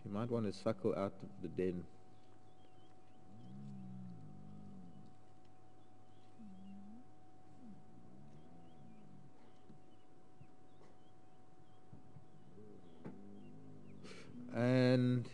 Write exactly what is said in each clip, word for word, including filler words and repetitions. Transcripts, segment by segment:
You might want to suckle out of the den. And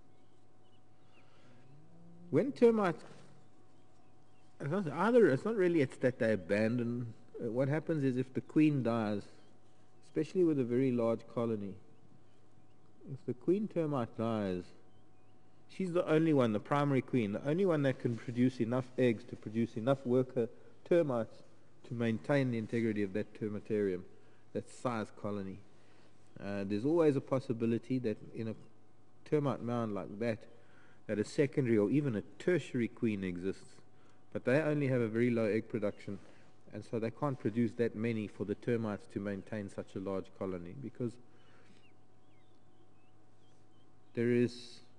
when termites, it's not either, it's not really it's that they abandon. Uh, what happens is if the queen dies, especially with a very large colony, if the queen termite dies, she's the only one, the primary queen, the only one that can produce enough eggs to produce enough worker termites to maintain the integrity of that termitarium, that size colony. Uh, there's always a possibility that in a termite mound like that, that a secondary or even a tertiary queen exists, but they only have a very low egg production, and so they can't produce that many for the termites to maintain such a large colony, because there is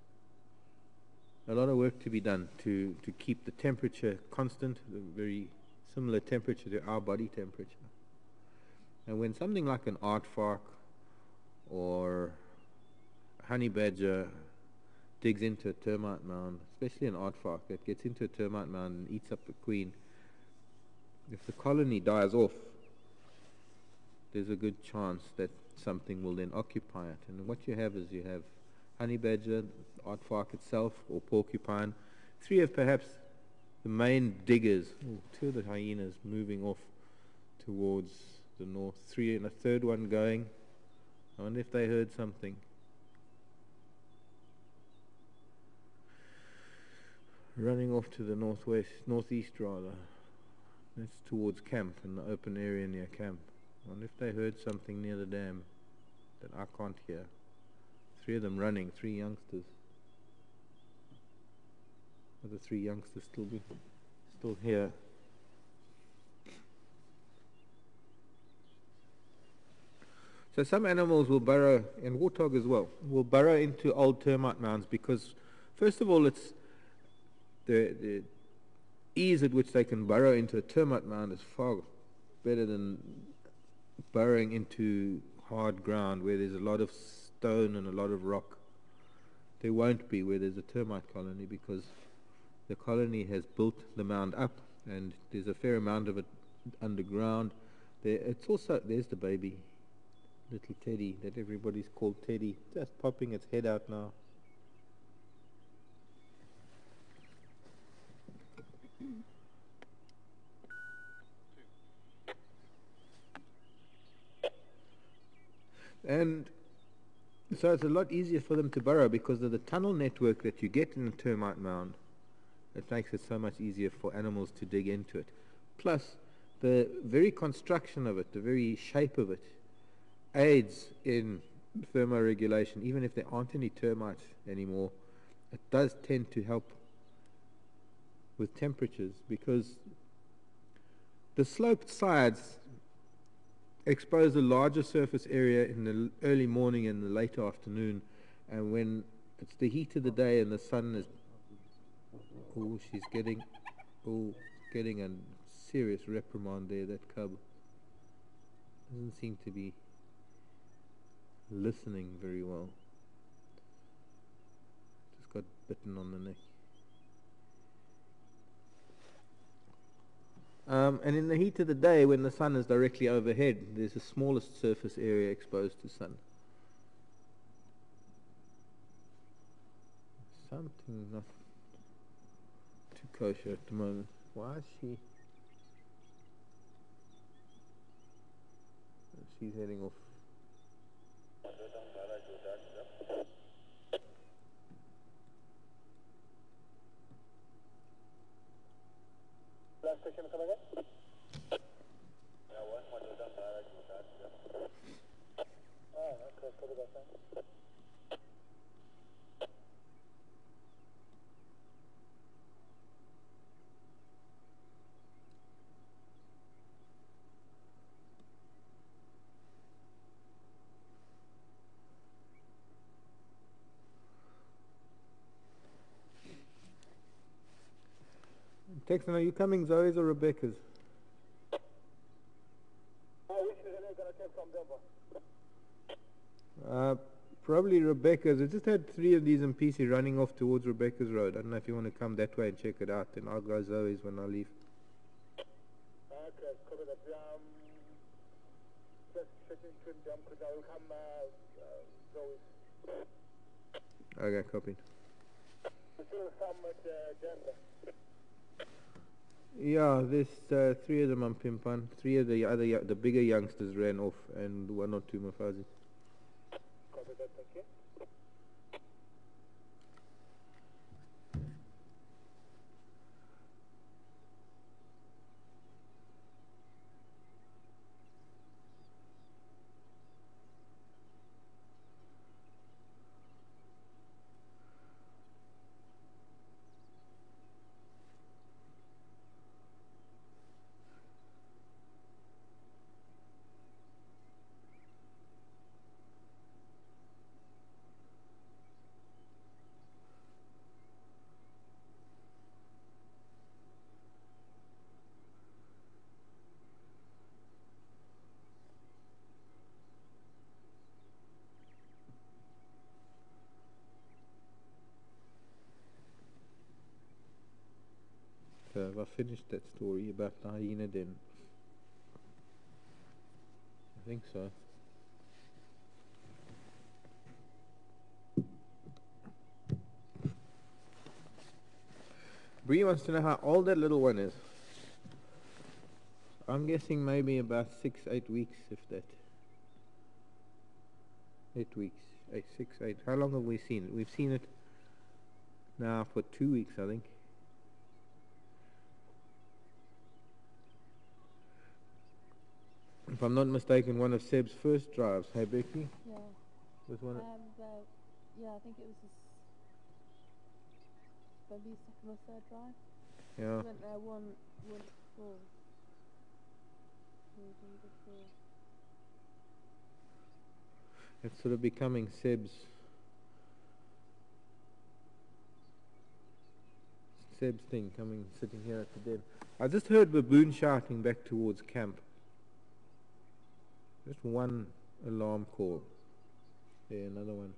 a lot of work to be done to, to keep the temperature constant, a very similar temperature to our body temperature. And when something like an aardvark or a honey badger digs into a termite mound, especially an aardvark that gets into a termite mound and eats up the queen, if the colony dies off, there's a good chance that something will then occupy it. And what you have is you have honey badger, aardvark itself, or porcupine, three of perhaps the main diggers. Ooh, two of the hyenas moving off towards the north, three and a third one going. I wonder if they heard something. Running off to the northwest, northeast rather. That's towards camp, in the open area near camp. I wonder if they heard something near the dam that I can't hear. Three of them running, three youngsters. Are the three youngsters still be, still here? So some animals will burrow, and warthog as well, will burrow into old termite mounds because, first of all, it's the, the ease at which they can burrow into a termite mound is far better than burrowing into hard ground where there's a lot of stone and a lot of rock. There won't be where there's a termite colony, because the colony has built the mound up and there's a fair amount of it underground. There, it's also, there's the baby, little Teddy that everybody's called Teddy, just popping its head out now. And so it's a lot easier for them to burrow because of the tunnel network that you get in a termite mound. It makes it so much easier for animals to dig into it. Plus, the very construction of it, the very shape of it, aids in thermoregulation. Even if there aren't any termites anymore, it does tend to help with temperatures, because the sloped sides expose a larger surface area in the early morning and the late afternoon, and when it's the heat of the day and the sun is, oh, she's getting, oh, getting a serious reprimand there, that cub. Doesn't seem to be listening very well. Just got bitten on the neck. Um, and in the heat of the day, when the sun is directly overhead, there's the smallest surface area exposed to sun. Something not too kosher at the moment. Why is she? She's heading off. Texan, are you coming Zoe's or Rebecca's? Uh, Probably Rebecca's. I just had three of these in P C running off towards Rebecca's road. I don't know if you want to come that way and check it out. Then I'll go Zoe's when I leave. Okay, copy that. Um, just checking between them because I will come uh, uh, Zoe's. Okay, copied. Still some at uh, Denver. Yeah, there's uh, three of them on Pimpan. Three of the other, the bigger youngsters ran off, and one or two Mafazi. Copy that, thank you. So have I finished that story about the hyena den? I think so. Bree wants to know how old that little one is. I'm guessing maybe about six, eight weeks, if that. Eight weeks. Eight, six, eight. How long have we seen it? We've seen it now for two weeks, I think. If I'm not mistaken, one of Seb's first drives. Hey, Becky? Yeah. Was one. Um, uh, yeah, I think it was his maybe second or third drive. Yeah. He went there one, one before. One before. It's sort of becoming Seb's Seb's thing, coming, sitting here at the den. I just heard baboon shouting back towards camp. Just one alarm call. There, another one.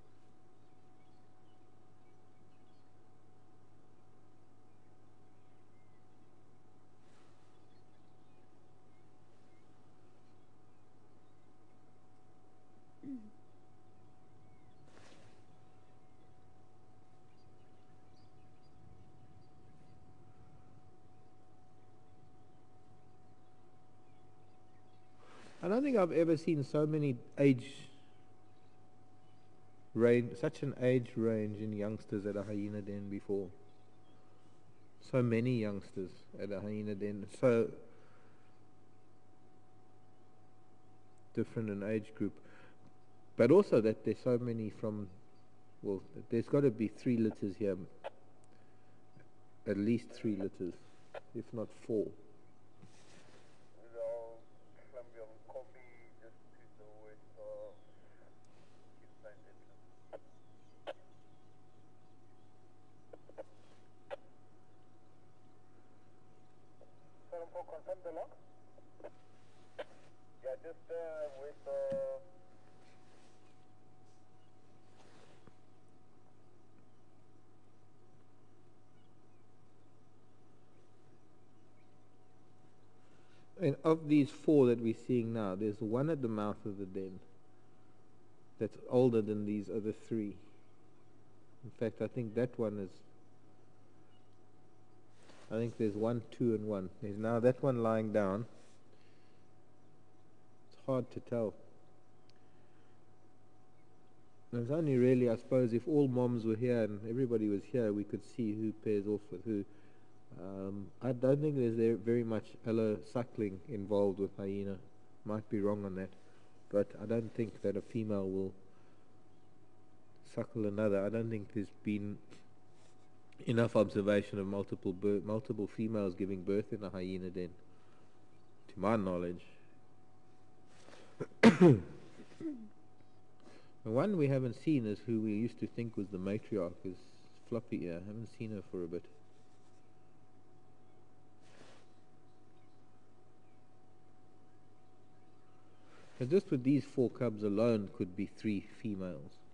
I don't think I've ever seen so many age range, such an age range in youngsters at a hyena den before. So many youngsters at a hyena den, so different in age group. But also that there's so many from, well, there's got to be three litters here, at least three litters, if not four. Confirm the lock? Yeah, just uh, with uh, And of these four that we're seeing now, there's one at the mouth of the den that's older than these other three. In fact, I think that one is, I think there's one, two, and one. There's now that one lying down. It's hard to tell. It's only really, I suppose, if all moms were here and everybody was here, we could see who pairs off with who. Um, I don't think there's there very much allo suckling involved with hyena. Might be wrong on that, but I don't think that a female will suckle another. I don't think there's been enough observation of multiple birth, multiple females giving birth in a hyena den, to my knowledge. The one we haven't seen is who we used to think was the matriarch, is Floppy Ear. I haven't seen her for a bit. So just with these four cubs alone could be three females.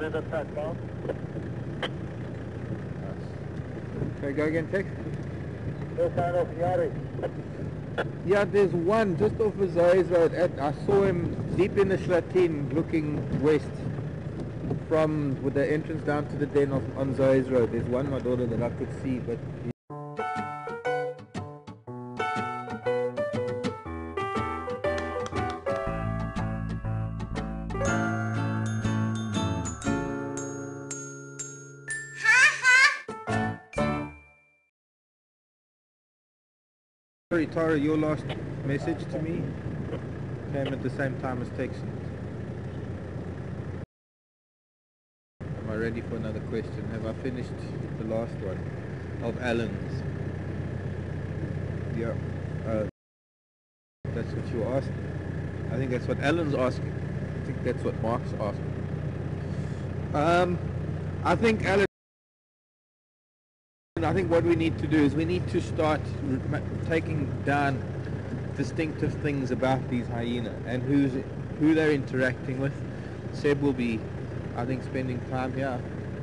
That is a track mark. Okay, go again, Tex. No sign of Yari. Yeah, there's one just off the Zoe's Road. At, I saw him deep in the Schlatin looking west from with the entrance down to the den of, on Zoe's Road. There's one, my daughter, that I could see, but sorry, Tara, your last message to me came at the same time as Texan. Am I ready for another question? Have I finished the last one of Alan's? Yeah. Uh, that's what you asked. I think that's what Alan's asking. I think that's what Mark's asking. Um, I think Alan. I think what we need to do is we need to start taking down distinctive things about these hyenas and who's who they're interacting with. Seb will be, I think, spending time here.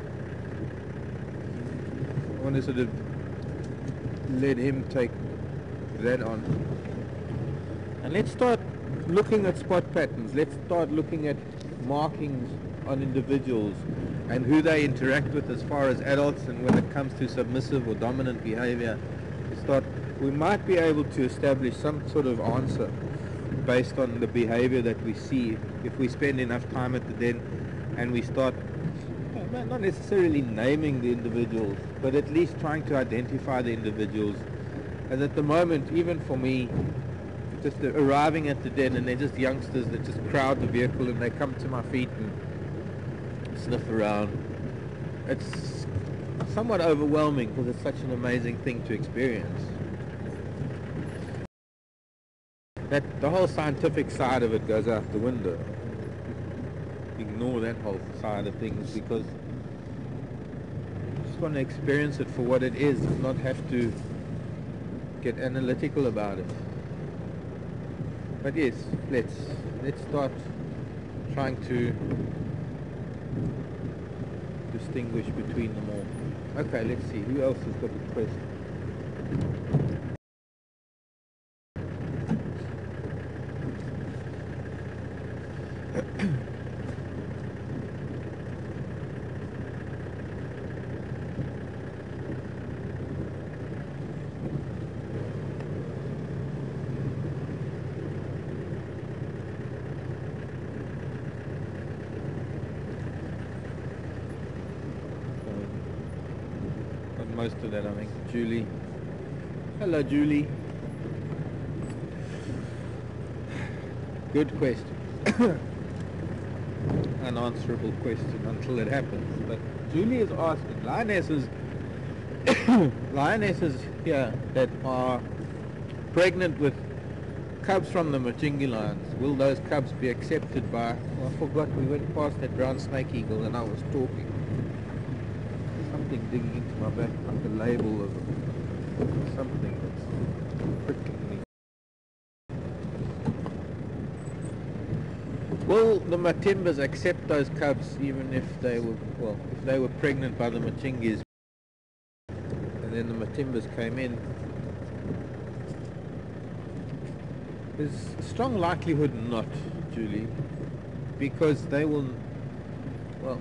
I want to sort of let him take that on. And let's start looking at spot patterns. Let's start looking at markings on individuals and who they interact with as far as adults, and when it comes to submissive or dominant behavior, start, we might be able to establish some sort of answer based on the behavior that we see if we spend enough time at the den and we start not necessarily naming the individuals, but at least trying to identify the individuals. And at the moment, even for me, just arriving at the den and they're just youngsters that just crowd the vehicle and they come to my feet and sniff around. It's somewhat overwhelming because it's such an amazing thing to experience. That the whole scientific side of it goes out the window. Ignore that whole side of things because you just want to experience it for what it is and not have to get analytical about it. But yes, let's let's start trying to distinguish between them all. Okay, let's see. Who else has got a question? Most of that, I think. Julie. Hello, Julie. Good question. Unanswerable question until it happens. But Julie is asking, lionesses, lionesses here that are pregnant with cubs from the Machingi lions, will those cubs be accepted by, well, I forgot, we went past that brown snake eagle and I was talking. Something digging into my back, like a label of something that's pricking me. Will the Matimbas accept those cubs even if they were, well, if they were pregnant by the Machingis and then the Matimbas came in? There's a strong likelihood not, Julie, because they will, well,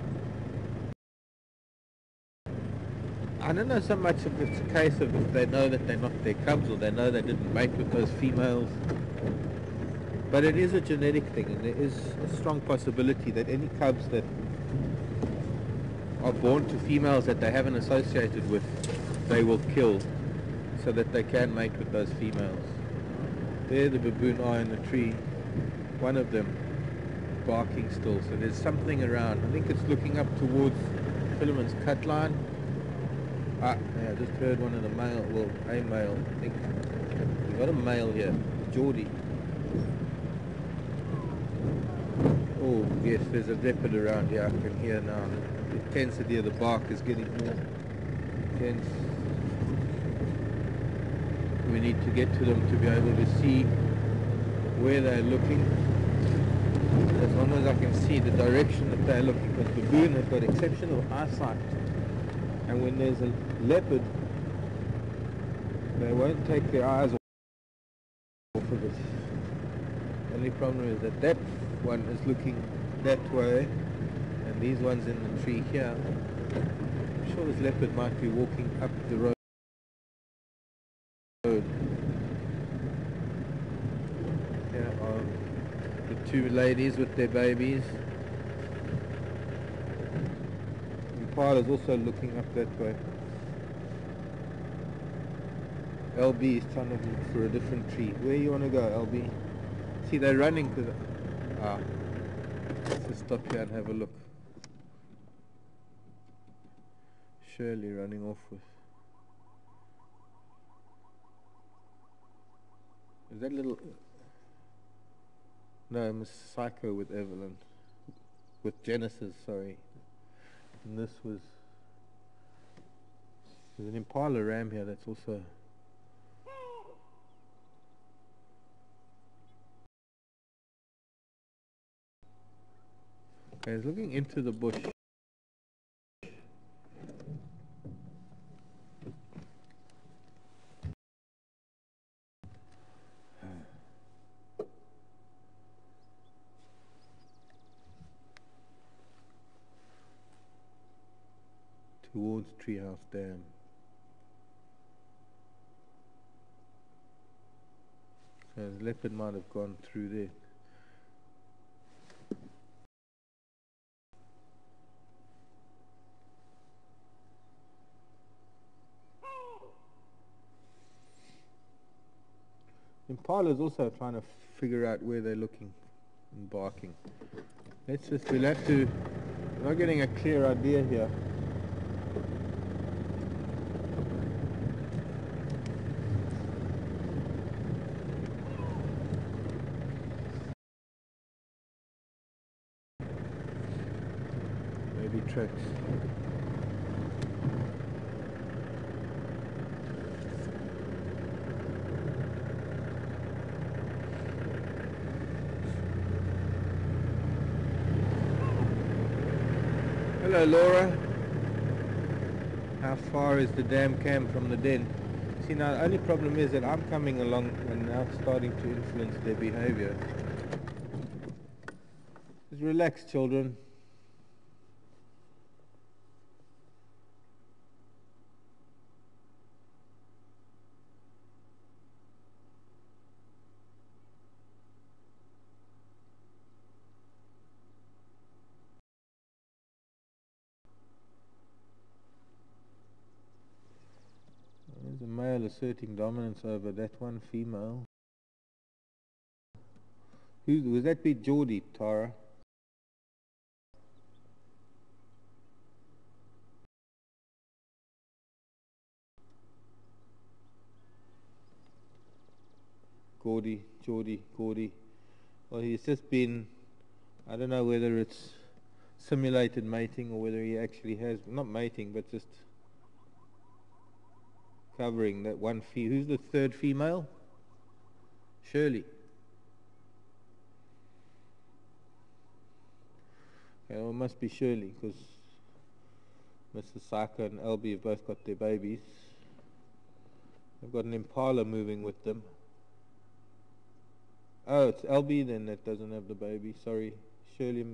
I don't know so much if it's a case of if they know that they're not their cubs or they know they didn't mate with those females. But it is a genetic thing, and there is a strong possibility that any cubs that are born to females that they haven't associated with, they will kill so that they can mate with those females. There the baboon are in the tree, one of them barking still, so there's something around. I think it's looking up towards Philemon's cut line. Ah, yeah, I just heard one of the male, well, a male, I think. We've got a male here, Geordie. Oh, yes, there's a leopard around here, I can hear now. The intensity of the bark is getting more intense. We need to get to them to be able to see where they're looking. As long as I can see the direction that they're looking, because baboon has got exceptional eyesight, and when there's a leopard, they won't take their eyes off of it. The only problem is that that one is looking that way, and these ones in the tree here. I'm sure this leopard might be walking up the road. Here are the two ladies with their babies. Impala is also looking up that way. L B is trying to look for a different tree. Where you want to go, L B? See, they're running to the... Ah. Let's just stop here and have a look. Shirley running off with... Is that little... No, Miss Psycho with Evelyn. With Genesis, sorry. And this was... There's an Impala ram here that's also... Okay, he's looking into the bush. Towards Treehouse Dam. So the leopard might have gone through there. Impala is also trying to figure out where they're looking and barking. Let's just, we'll have to, we're not getting a clear idea here. Maybe tracks. Hello Laura. How far is the dam cam from the den? See, now the only problem is that I'm coming along and now starting to influence their behavior. Just relax, children. There's a male asserting dominance over that one female. Who was that? Be Geordie, Tara? Gordy, Geordie, Gordy. Well, he's just been, I don't know whether it's simulated mating or whether he actually has, not mating, but just covering that one fee. Who's the third female? Shirley. Okay, well, it must be Shirley because Missus Saka and L B have both got their babies. They've got an Impala moving with them. Oh, it's L B then that doesn't have the baby. Sorry, Shirley.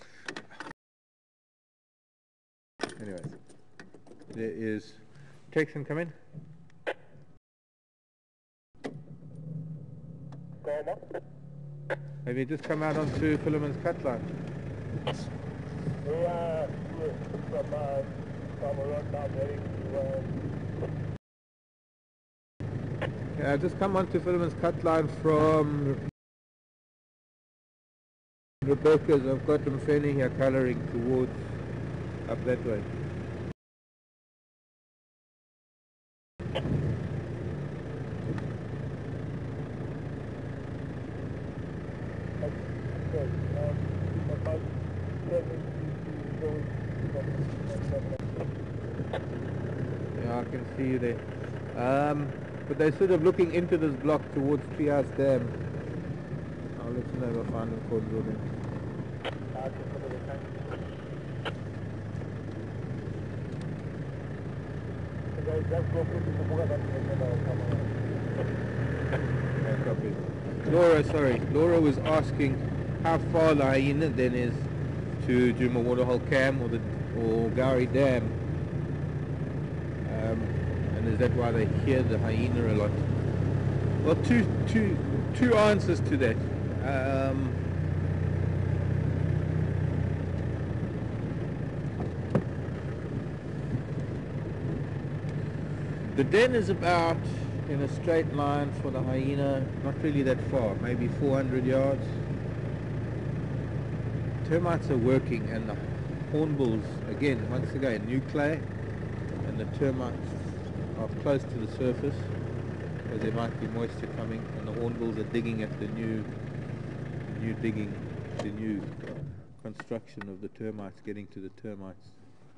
Anyways, there is Texan, come in. Have you just come out onto Philemon's cut line? Yeah, from uh, from around down heading to. Uh, Yeah, I just come onto Philemon's cut line from Rebecca's. I've got them Fanny here colouring towards up that way. Yeah, I can see you there. Um, but they're sort of looking into this block towards Treehouse Dam. I'll let you know if I find them called building. Mark, cover the tank. So guys, just go put the book and come No copy. Laura, sorry, Laura was asking how far the hyena then is to Juma Waterhole Cam or the or Gowrie Dam, um, and is that why they hear the hyena a lot? Well, two two two answers to that. Um, the den is about in a straight line for the hyena, not really that far, maybe four hundred yards. Termites are working, and the hornbills, again, once again, new clay, and the termites are close to the surface, because there might be moisture coming, and the hornbills are digging at the new, new digging, the new construction of the termites, getting to the termites.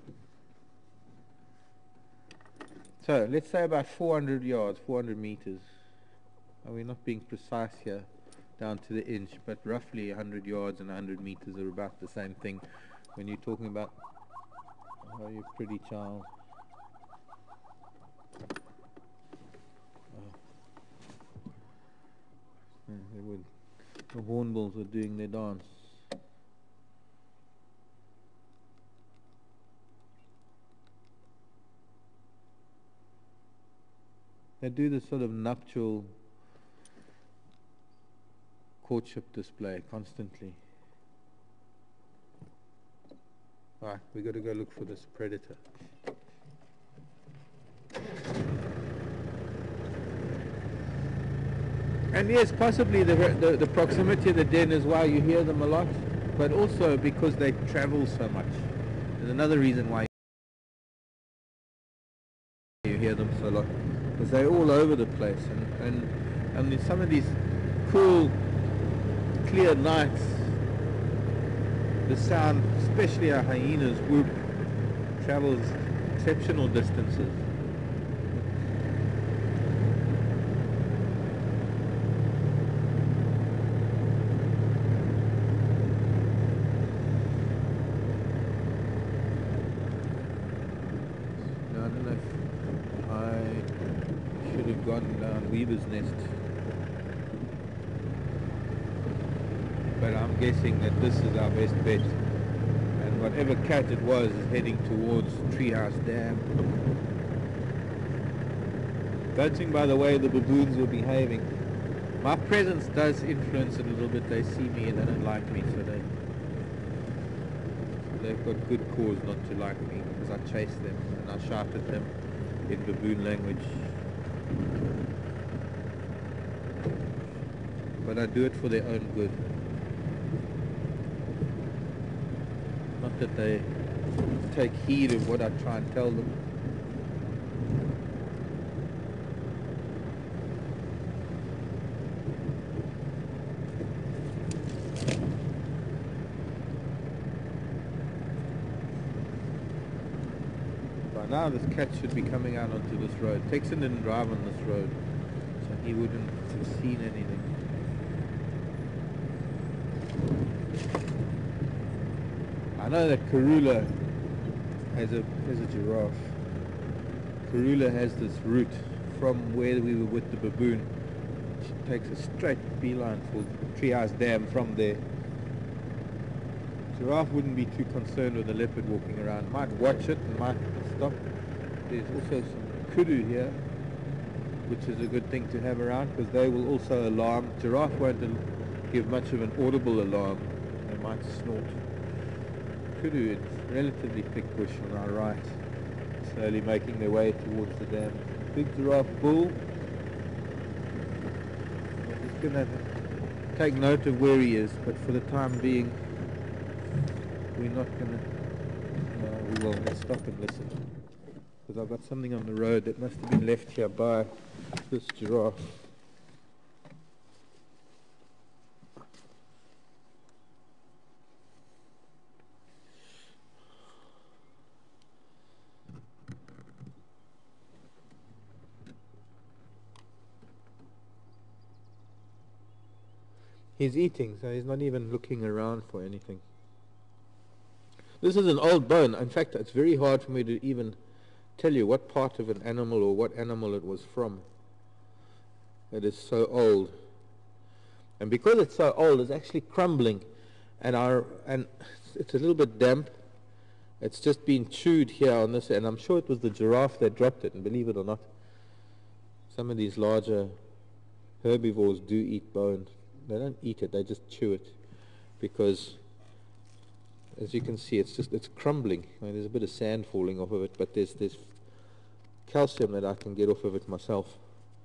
So let's say about four hundred yards, four hundred meters. And we're not being precise here, down to the inch, but roughly one hundred yards and one hundred meters are about the same thing when you're talking about, oh, you pretty child. Oh. Yeah, they would. The hornbills are doing their dance. They do this sort of nuptial courtship display constantly. Right, we got to go look for this predator. And yes, possibly the, the the proximity of the den is why you hear them a lot, but also because they travel so much. There's another reason why you hear them so lot, because they're all over the place, and and and in some of these cool, clear nights, the sound, especially a hyena's whoop, travels exceptional distances. Now, I don't know if I should have gone down Weaver's Nest, but I'm guessing that this is our best bet, and whatever cat it was is heading towards Treehouse Dam. Judging by the way the baboons were behaving, my presence does influence it a little bit. They see me and they don't like me, so they, they've got good cause not to like me, because I chase them and I shout at them in baboon language. But I do it for their own good. Not that they take heed of what I try and tell them. By now this cat should be coming out onto this road. Texan didn't drive on this road, so he wouldn't have seen anything. I know that Karula has a has a giraffe. Karula has this route from where we were with the baboon. She takes a straight beeline for Treehouse Dam from there. Giraffe wouldn't be too concerned with the leopard walking around. Might watch it and might stop. There's also some kudu here, which is a good thing to have around, because they will also alarm. Giraffe won't give much of an audible alarm. They might snort. Kudu, it's relatively thick bush on our right, slowly making their way towards the dam. Big giraffe bull. I'm just going to take note of where he is, but for the time being, we're not going to, no, we will, let's stop and listen. Because I've got something on the road that must have been left here by this giraffe. He's eating, so he's not even looking around for anything. This is an old bone. In fact, it's very hard for me to even tell you what part of an animal or what animal it was from. It is so old. And because it's so old, it's actually crumbling. And our and it's a little bit damp. It's just been chewed here on this, and I'm sure it was the giraffe that dropped it, and believe it or not, some of these larger herbivores do eat bone. They don't eat it, they just chew it, because as you can see, it's just it's crumbling. I mean, there's a bit of sand falling off of it, but there's there's calcium that I can get off of it myself.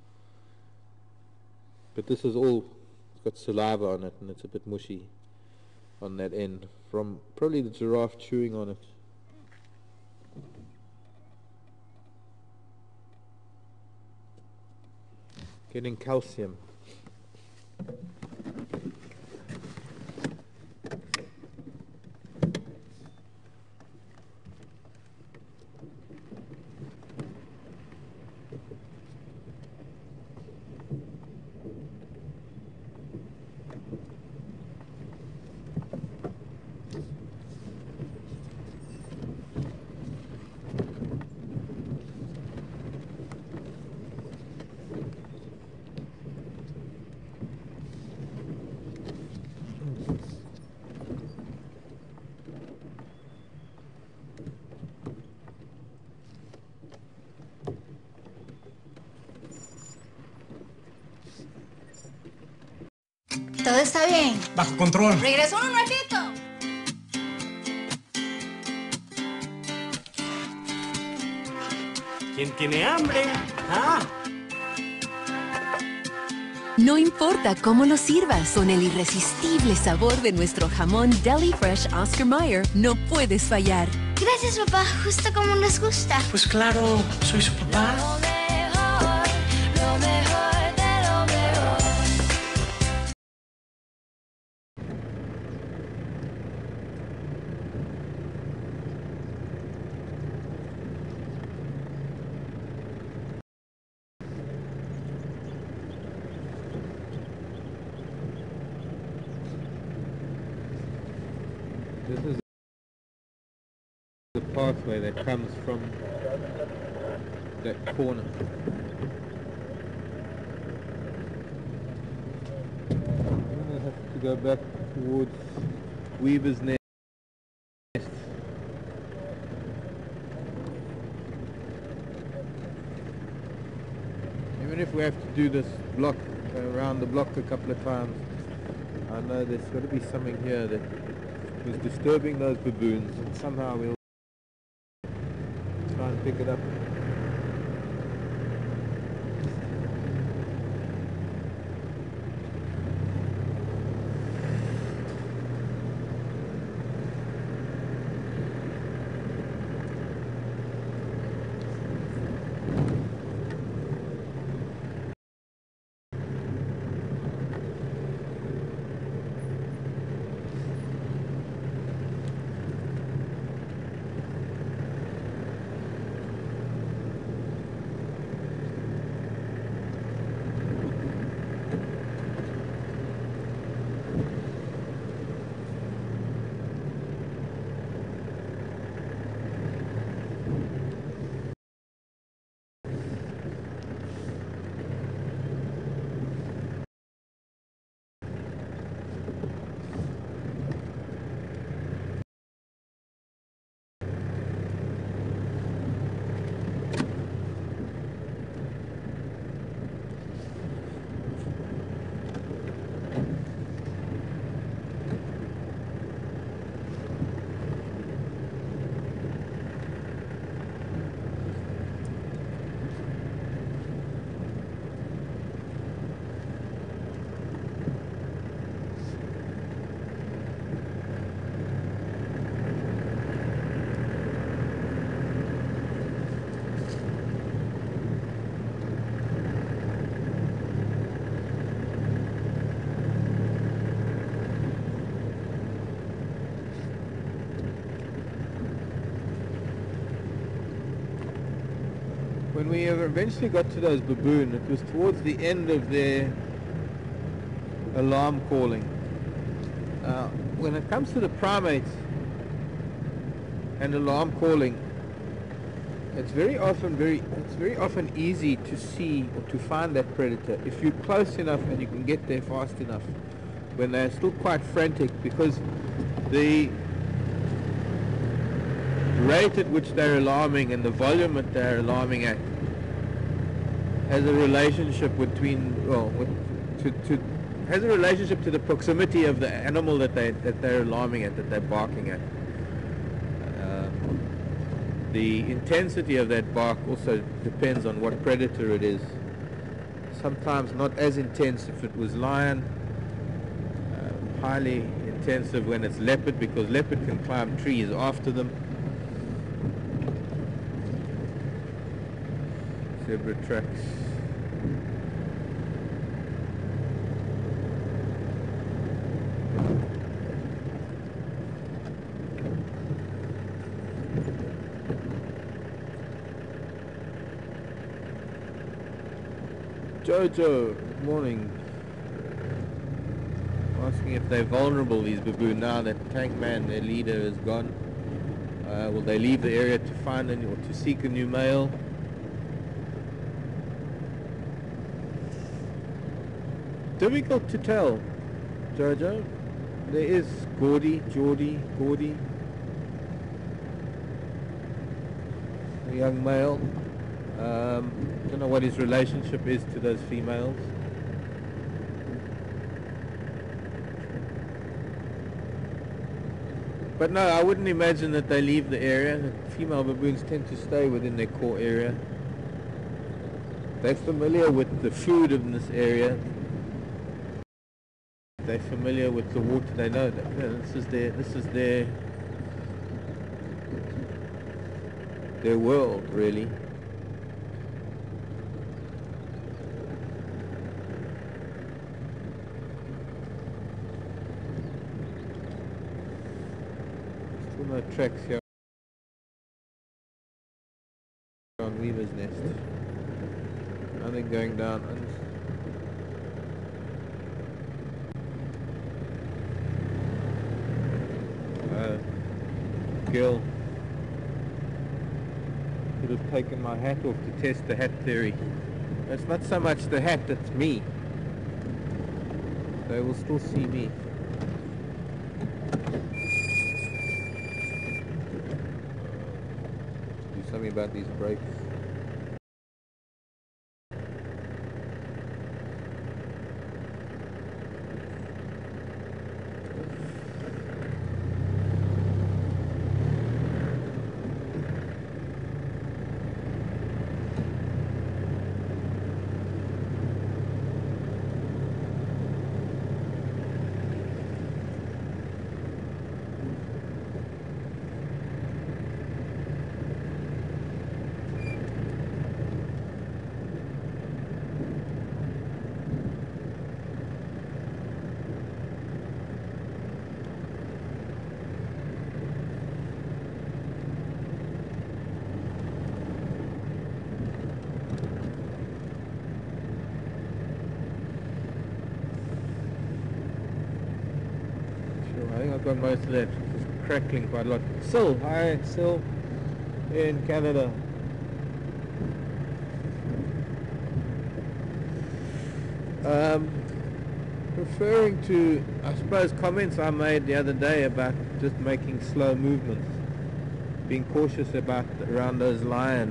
But this is all got saliva on it, and it's a bit mushy on that end from probably the giraffe chewing on it. Getting calcium. Todo está bien. Bajo control. Regreso en un ratito. ¿Quién tiene hambre? ¿Ah? No importa cómo lo sirvas, con el irresistible sabor de nuestro jamón Deli Fresh Oscar Mayer, no puedes fallar. Gracias, papá. Justo como nos gusta. Pues claro, soy su papá. Lo mejor, lo mejor de lo mejor. This is the pathway that comes from that corner. I'm going to have to go back towards Weaver's Nest. Even if we have to do this block, uh, around the block a couple of times, I know there's got to be something here that was disturbing those baboons, and somehow we'll try and pick it up. When we eventually got to those baboon, it was towards the end of their alarm calling. Uh, when it comes to the primates, and alarm calling, it's very often very it's very often easy to see or to find that predator if you're close enough and you can get there fast enough when they're still quite frantic, because the rate at which they're alarming and the volume that they're alarming at has a relationship between well with, to, to has a relationship to the proximity of the animal that they that they're alarming at, that they're barking at. Uh, the intensity of that bark also depends on what predator it is. Sometimes not as intense if it was lion, uh, highly intensive when it's leopard, because leopard can climb trees after them. Zebra tracks. Jojo, good morning. Asking if they're vulnerable, these baboon, now that Tank Man, their leader, is gone. Uh, will they leave the area to find a new, or to seek a new male? Difficult to tell, Jojo. There is Gordy, Geordie, Gordy, a young male. Um, don't know what his relationship is to those females. But no, I wouldn't imagine that they leave the area. The female baboons tend to stay within their core area. They're familiar with the food in this area. They're familiar with the water. They know that you know, this is their this is their their world, really. Still no tracks here on Weaver's Nest. Nothing going down. Uh, Gil could have taken my hat off to test the hat theory. It's not so much the hat, it's me. They will still see me. Do something about these brakes. Got most of that. It's crackling quite a lot. Sil, hi, Sil, in Canada. Um, referring to, I suppose, comments I made the other day about just making slow movements, being cautious about around those lion.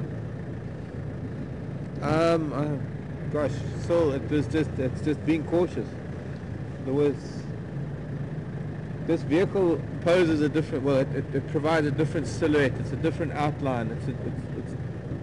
Um, uh, gosh, Sil, it was just, it's just being cautious. There was. This vehicle poses a different, well, it, it, it provides a different silhouette, it's a different outline, it's, a, it's,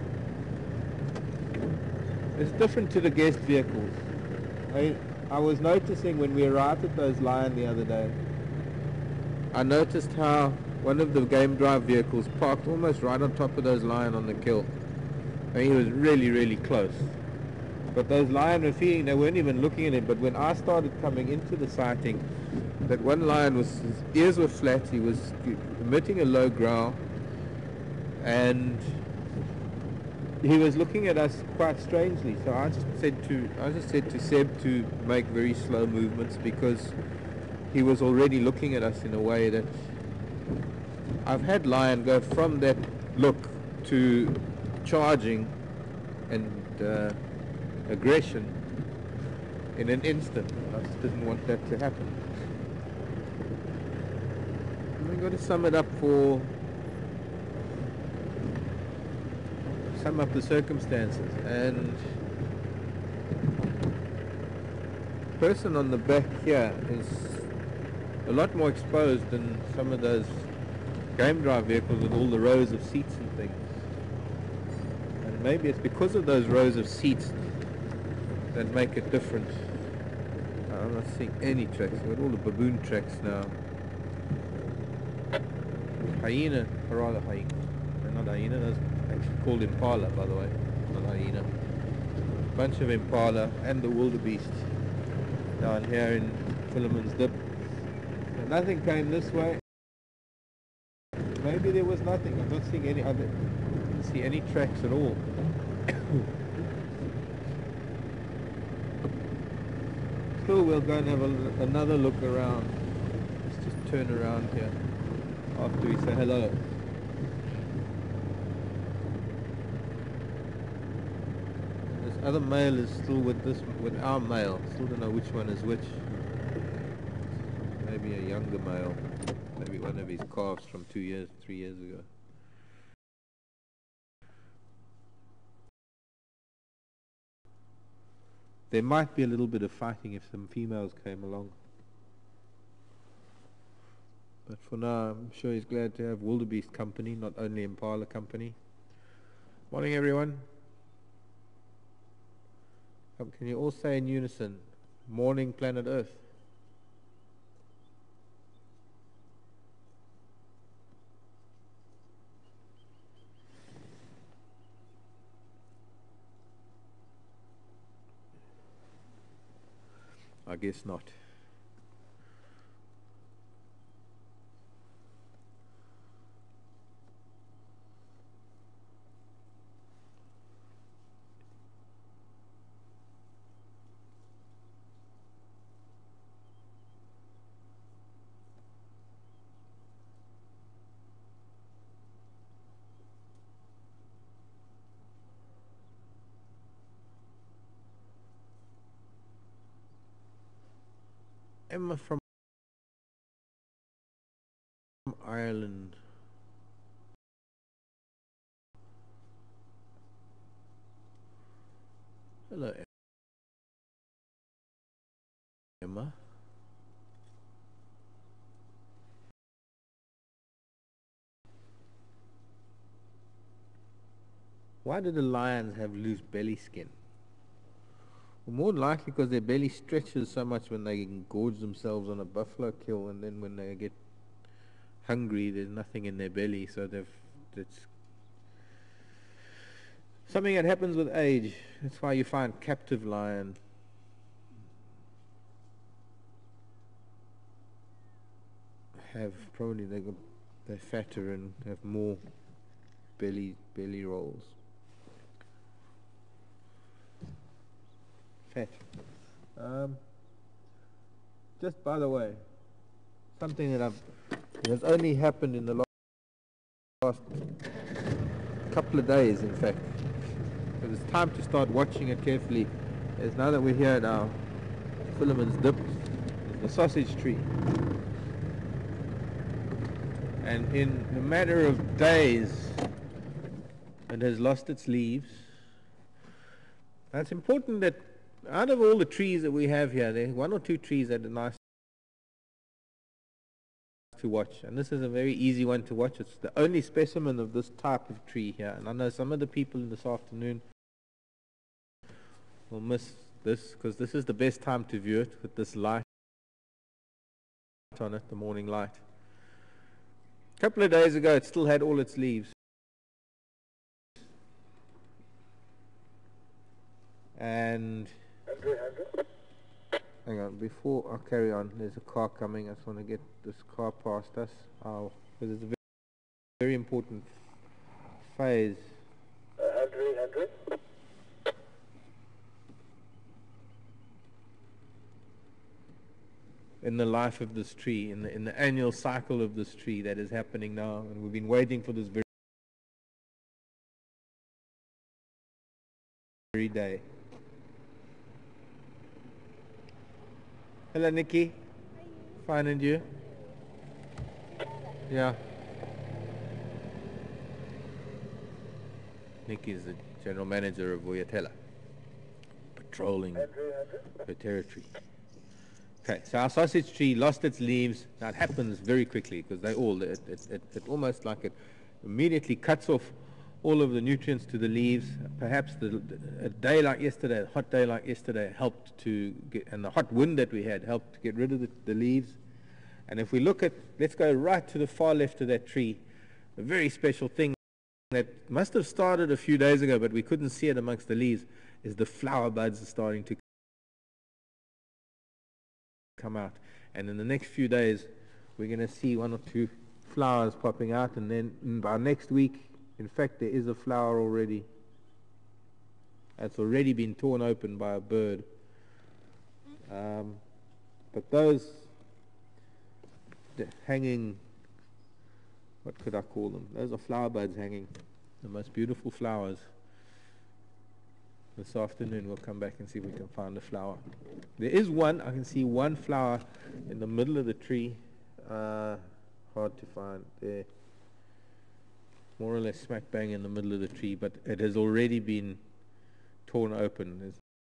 it's, it's different to the guest vehicles. I, I was noticing when we arrived at those lion the other day, I noticed how one of the game drive vehicles parked almost right on top of those lion on the kill. I mean, he was really, really close. But those lion were feeding, they weren't even looking at him, but when I started coming into the sighting, that one lion was, his ears were flat, he was emitting a low growl, and he was looking at us quite strangely. So I just said to I just said to Seb to make very slow movements, because he was already looking at us in a way that I've had lion go from that look to charging and uh, aggression in an instant. I just didn't want that to happen. We've got to sum it up for sum up the circumstances, and the person on the back here is a lot more exposed than some of those game drive vehicles with all the rows of seats and things. And maybe it's because of those rows of seats that make it different. I'm not seeing any tracks. We've got all the baboon tracks now. Hyena, or rather hyena. They're not hyena, those are actually called impala, by the way, not hyena. Bunch of impala and the wildebeest down here in Philemon's Dip. So nothing came this way. Maybe there was nothing. I'm not seeing any other. I don't see any tracks at all. Still, we'll go and have a, another look around. Let's just turn around here after we say hello. This other male is still with this, with our male. Still don't know which one is which. Maybe a younger male. Maybe one of his calves from two years, three years ago. There might be a little bit of fighting if some females came along. But for now, I'm sure he's glad to have wildebeest company, not only impala company. Morning, everyone. Um, can you all say in unison, morning, planet Earth? I guess not. Emma from Ireland. Hello, Emma. Why do the lions have loose belly skin? Well, more than likely because their belly stretches so much when they gorge themselves on a buffalo kill, and then when they get hungry, there's nothing in their belly, so they've it's something that happens with age. That's why you find captive lion have probably they got they're fatter and have more belly belly rolls. Fat. Um, just by the way, something that I've it has only happened in the last, last couple of days, in fact. But it's time to start watching it carefully. As now that we're here at our Philemon's Dip, the sausage tree, and in a matter of days, it has lost its leaves. Now it's important that out of all the trees that we have here, there are one or two trees that are nice to watch, and this is a very easy one to watch. It's the only specimen of this type of tree here, and I know some of the people this afternoon will miss this because this is the best time to view it with this light on it, the morning light. A couple of days ago it still had all its leaves, and hang on, before I carry on, there's a car coming. I just want to get this car past us. Oh, because it's a very, very important phase. Uh, Henry, Henry. in the life of this tree, in the, in the annual cycle of this tree that is happening now. And we've been waiting for this very, very day. Hello, Nikki. Fine, and you? Yeah. Nikki is the general manager of Voyatella, patrolling her territory. Okay, so our sausage tree lost its leaves. Now it happens very quickly because they all, it, it, it, it almost like it immediately cuts off all of the nutrients to the leaves. Perhaps the, a day like yesterday, a hot day like yesterday helped to get, and the hot wind that we had helped to get rid of the, the leaves. And if we look at, let's go right to the far left of that tree, a very special thing that must have started a few days ago, but we couldn't see it amongst the leaves, is the flower buds are starting to come out. And in the next few days, we're going to see one or two flowers popping out, and then by next week, in fact, there is a flower already. It's already been torn open by a bird. Um, but those hanging, what could I call them? Those are flower buds hanging, the most beautiful flowers. This afternoon we'll come back and see if we can find a flower. There is one, I can see one flower in the middle of the tree. Uh, hard to find there. More or less smack bang in the middle of the tree, but it has already been torn open. There's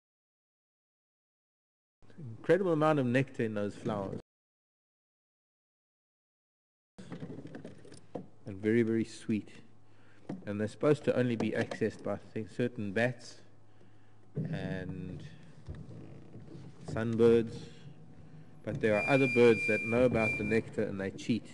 an incredible amount of nectar in those flowers. And very, very sweet. And they're supposed to only be accessed by, I think, certain bats and sunbirds, but there are other birds that know about the nectar and they cheat.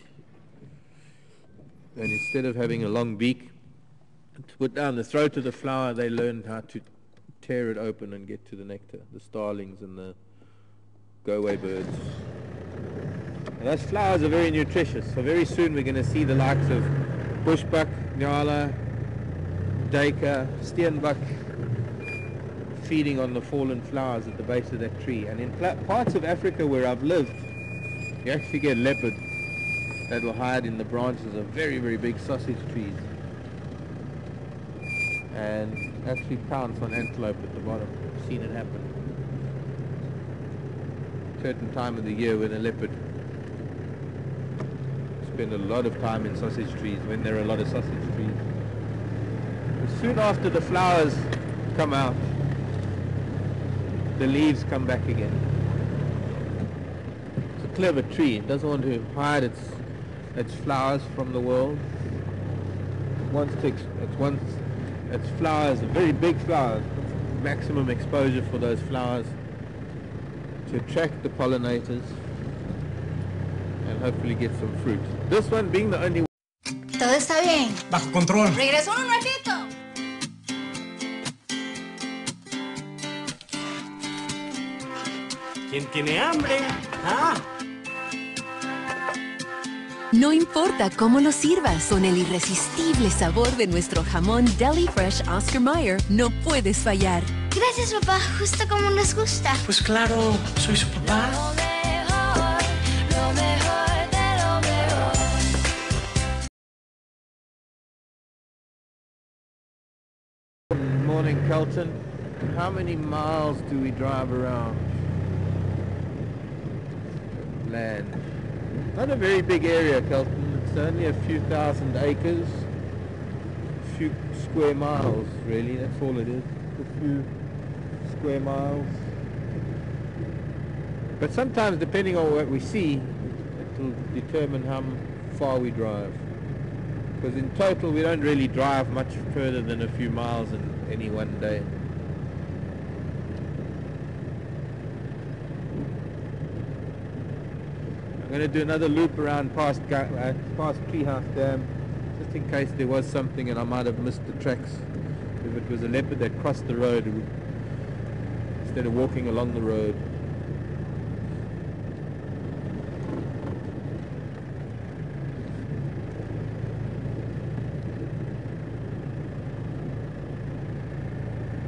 And instead of having a long beak to put down the throat of the flower, they learn how to tear it open and get to the nectar, the starlings and the go-away birds. And those flowers are very nutritious, so very soon we're going to see the likes of bushbuck, nyala, duiker, steenbok feeding on the fallen flowers at the base of that tree. And in parts of Africa where I've lived, you actually get leopard that will hide in the branches of very, very big sausage trees and actually pounce on antelope at the bottom. I've seen it happen. Certain time of the year when a leopard spend a lot of time in sausage trees, when there are a lot of sausage trees. As soon after the flowers come out, the leaves come back again. It's a clever tree. It doesn't want to hide its its flowers from the world. It wants to, ex it wants its flowers, very big flowers, maximum exposure for those flowers to attract the pollinators and hopefully get some fruit. This one being the only Todo está bien. Bajo control. Regreso en un ratito. ¿Quién tiene hambre? ¿Ah? No importa cómo lo sirvas, con el irresistible sabor de nuestro jamón Deli Fresh Oscar Mayer, no puedes fallar. Gracias, papá. Justo como nos gusta. Pues claro, soy su papá. Lo mejor, lo mejor de lo mejor. Good morning, Kelton. How many miles do we drive around land? Not a very big area, Kelton. It's only a few thousand acres, a few square miles, really. That's all it is. A few square miles. But sometimes, depending on what we see, it will determine how far we drive. Because in total, we don't really drive much further than a few miles in any one day. I'm going to do another loop around past, uh, past Treehouse Dam, just in case there was something and I might have missed the tracks. If it was a leopard that crossed the road, it would, instead of walking along the road.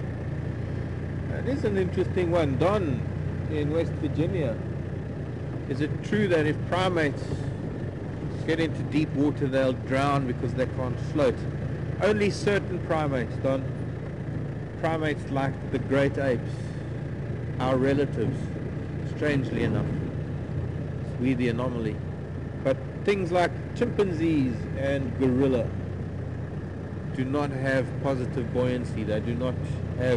It is an interesting one. Don in West Virginia is it true that if primates get into deep water they'll drown because they can't float? Only certain primates, Don. Primates like the great apes, our relatives, strangely enough. We're the anomaly. But things like chimpanzees and gorilla do not have positive buoyancy. They do not have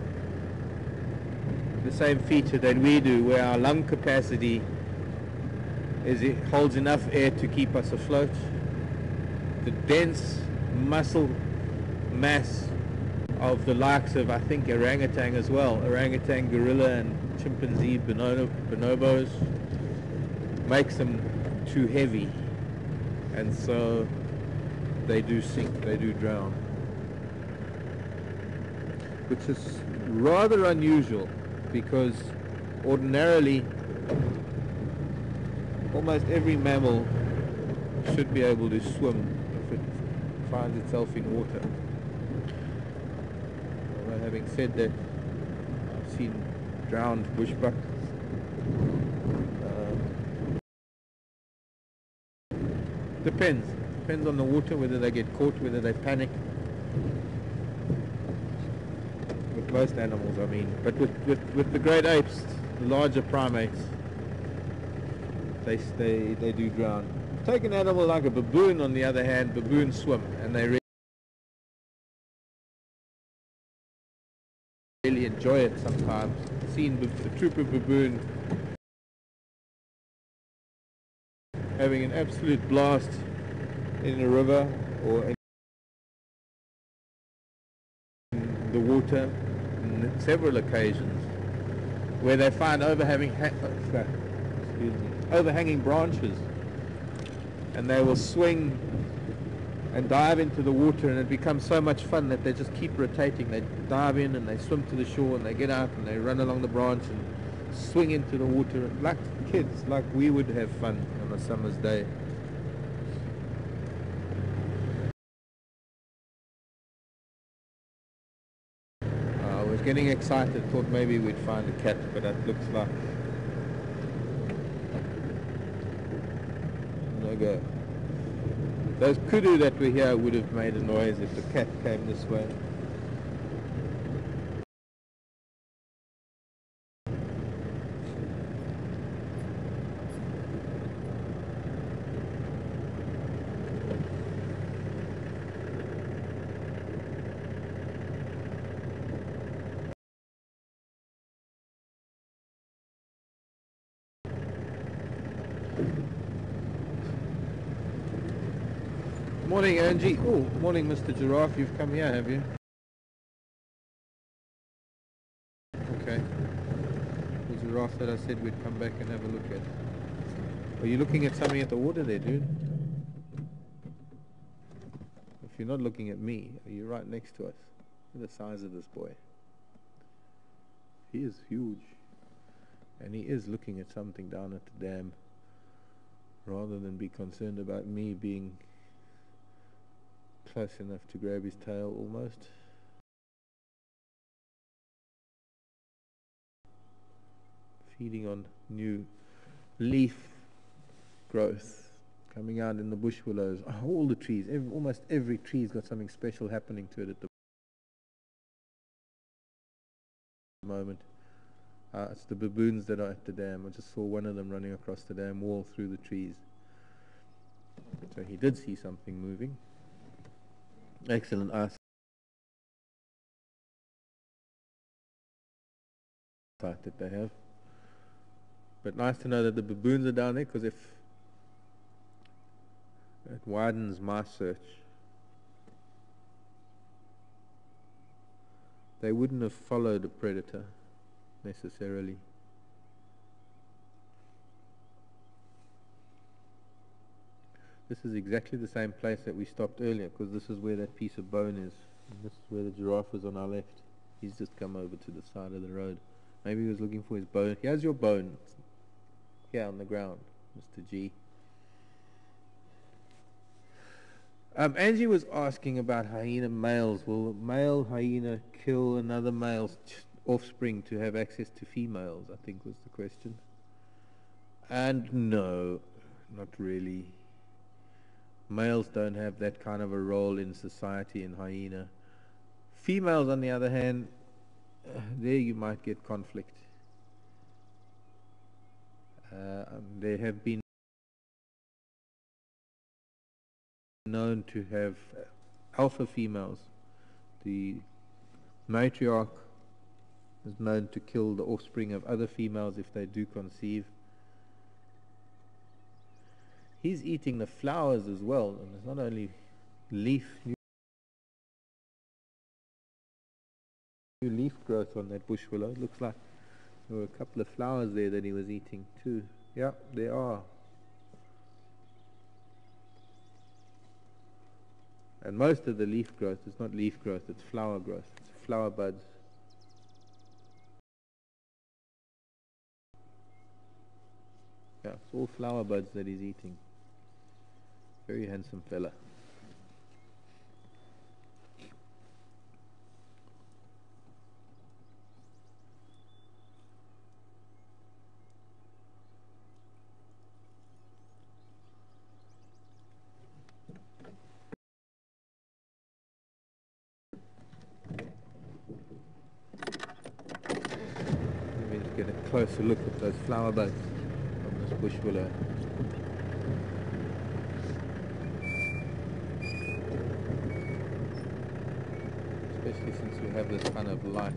the same feature that we do, where our lung capacity is it holds enough air to keep us afloat. The dense muscle mass of the likes of, I think, orangutan as well, orangutan, gorilla and chimpanzee bonobo, bonobos makes them too heavy, and so they do sink, they do drown, which is rather unusual because ordinarily almost every mammal should be able to swim if it finds itself in water. Although having said that, I've seen drowned bushbuck. Um, depends. Depends on the water, whether they get caught, whether they panic. With most animals, I mean. But with, with, with the great apes, the larger primates, they, they, they do drown. Take an animal like a baboon, on the other hand, baboons swim, and they really, really enjoy it sometimes. I've seen a troop of baboon having an absolute blast in a river or in the water on several occasions, where they find overhanging, ha excuse me, overhanging branches, and they will swing and dive into the water, and it becomes so much fun that they just keep rotating. They dive in and they swim to the shore and they get out and they run along the branch and swing into the water like kids, like we would have fun on a summer's day. I was getting excited, thought maybe we'd find a cat, but it looks like no go. Those kudu that were here would have made a noise if the cat came this way. Morning, Angie. Oh, morning, Mister Giraffe. You've come here, have you? Okay. The giraffe that I said we'd come back and have a look at. Are you looking at something at the water there, dude? If you're not looking at me, are you right next to us? Look at the size of this boy. He is huge. And he is looking at something down at the dam, rather than be concerned about me being close enough to grab his tail almost. Feeding on new leaf growth coming out in the bush willows. Oh, all the trees, every, almost every tree's got something special happening to it at the moment. Uh, it's the baboons that are at the dam. I just saw one of them running across the dam wall through the trees. So he did see something moving. Excellent eyesight that they have. But nice to know that the baboons are down there, because if it widens my search, they wouldn't have followed a predator necessarily. This is exactly the same place that we stopped earlier, because this is where that piece of bone is. And this is where the giraffe was on our left. He's just come over to the side of the road. Maybe he was looking for his bone. Here's your bone. It's here on the ground, Mister G. Um, Angie was asking about hyena males. Will a male hyena kill another male's offspring to have access to females? I think was the question. And no, not really. Males don't have that kind of a role in society in hyena. Females, on the other hand, uh, there you might get conflict. Uh, um, there have been known to have uh, alpha females. The matriarch is known to kill the offspring of other females if they do conceive. He's eating the flowers as well, and it's not only leaf, new leaf growth on that bush willow. It looks like there were a couple of flowers there that he was eating too. Yeah, there are. And most of the leaf growth is not leaf growth, it's flower growth. It's flower buds. Yeah, it's all flower buds that he's eating. Very handsome fella. Let me just get a closer look at those flower buds on this bush willow. Especially since we have this kind of light.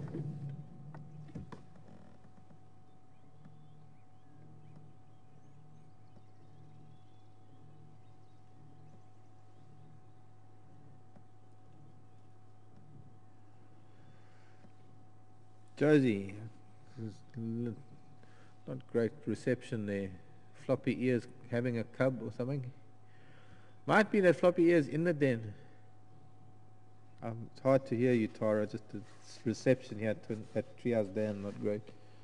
Josie, there's not great reception there. Floppy ears having a cub or something. Might be that floppy ears in the den. Um, it's hard to hear you, Tara. Just the reception here at, at Trias Den, not great.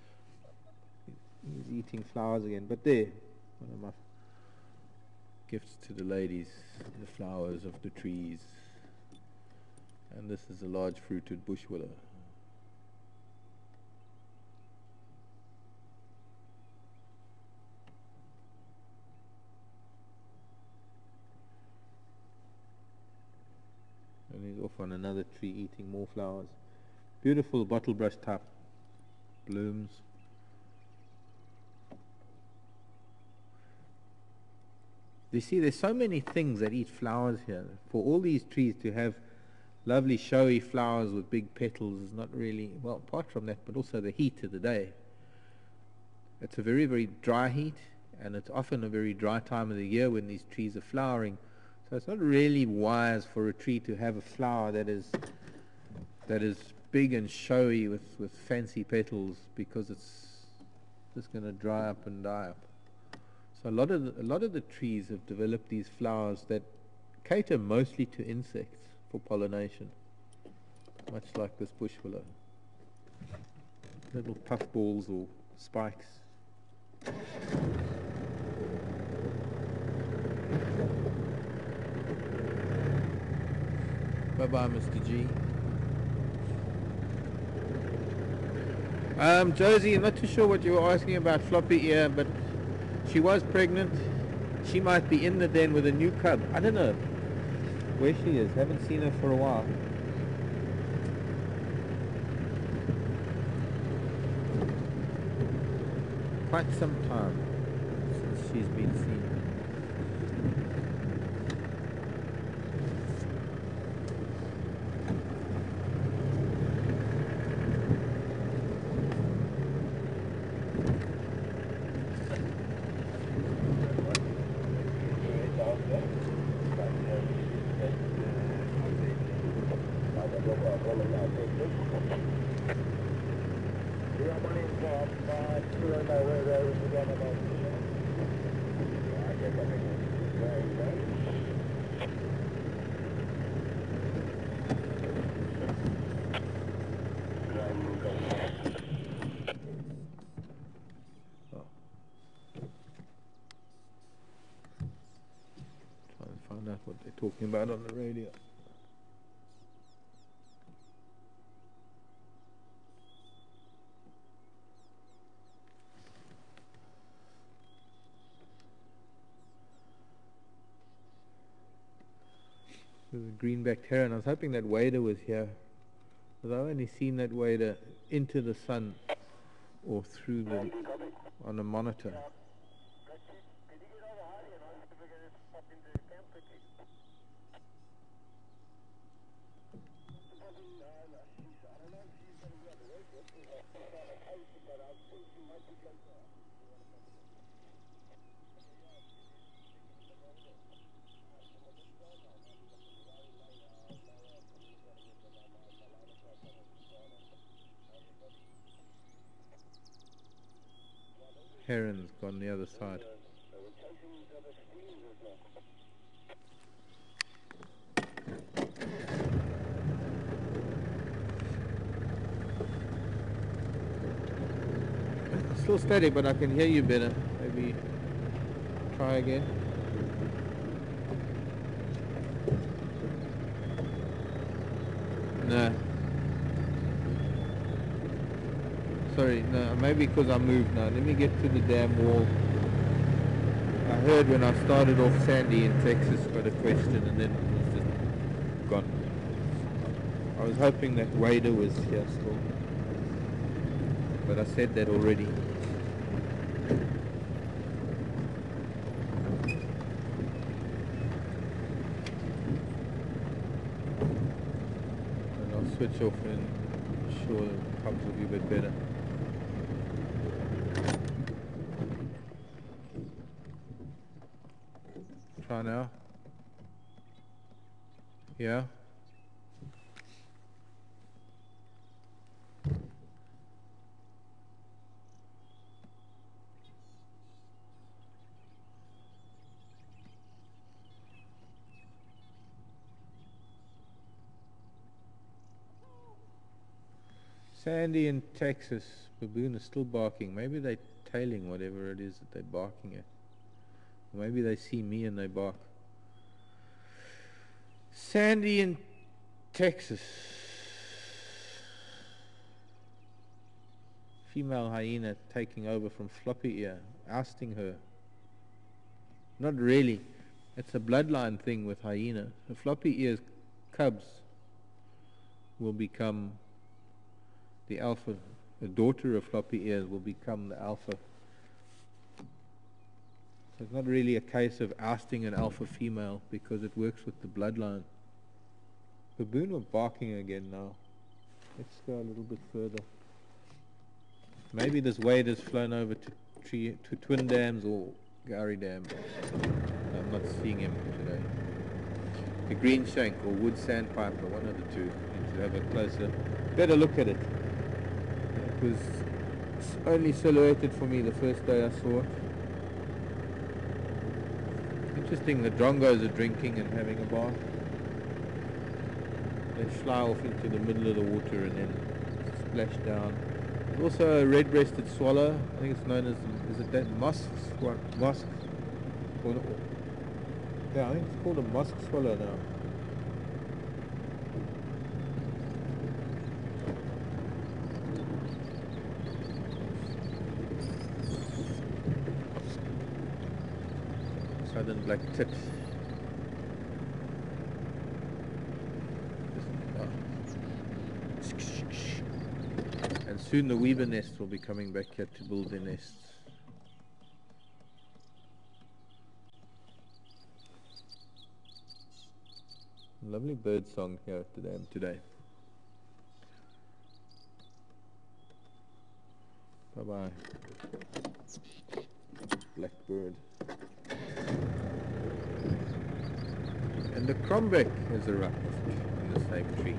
He's eating flowers again, but there, one of my gifts to the ladies, the flowers of the trees. And this is a large fruited bush willow. And he's off on another tree eating more flowers. Beautiful bottle brush type blooms. You see, there's so many things that eat flowers here. For all these trees to have lovely showy flowers with big petals is not really, well, apart from that, but also the heat of the day. It's a very, very dry heat, and it's often a very dry time of the year when these trees are flowering. So it's not really wise for a tree to have a flower that is that is big and showy with, with fancy petals, because it's just going to dry up and die up. So a lot of the, a lot of the trees have developed these flowers that cater mostly to insects for pollination, much like this bush willow. Little puffballs or spikes. Bye-bye, Mister G. Um, Josie, I'm not too sure what you were asking about floppy ear, but she was pregnant. She might be in the den with a new cub. I don't know where she is. Haven't seen her for a while. Quite some time since she's been seen. What they're talking about on the radio. There's a greenbacked heron. I was hoping that wader was here, because I've only seen that wader into the sun or through the on a monitor. Heron's gone the other side. Still static, but I can hear you better. Maybe try again. No. Sorry, no, maybe because I moved now. Let me get to the damn wall. I heard when I started off Sandy in Texas got a question and then it was just gone. I was hoping that wader was here still, but I said that already. And I'll switch off and sure the pubs will be a bit better. Try now. Yeah. Sandy in Texas, baboon is still barking. Maybe they're tailing whatever it is that they're barking at. Or maybe they see me and they bark. Sandy in Texas. Female hyena taking over from floppy ear, ousting her. Not really. It's a bloodline thing with hyena. The floppy ear's cubs will become the alpha. The daughter of floppy ears will become the alpha. So it's not really a case of ousting an alpha female because it works with the bloodline. Baboon were barking again now. Let's go a little bit further. Maybe this wade has flown over to, tree, to Twin Dams or Gowrie Dam. I'm not seeing him today. The green shank or wood sandpiper, one of the two. Need to have a closer, better look at it. It was only silhouetted for me the first day I saw it. Interesting, the drongos are drinking and having a bath. They fly off into the middle of the water and then splash down. There's also a red-breasted swallow. I think it's known as, is it that musk swallow? Musk? Or, yeah, I think it's called a musk swallow now. Southern black tips. And soon the weaver nest will be coming back here to build their nests. Lovely bird song here at the dam today. Bye bye. Blackbird. And the crombeck has erupted in the same tree.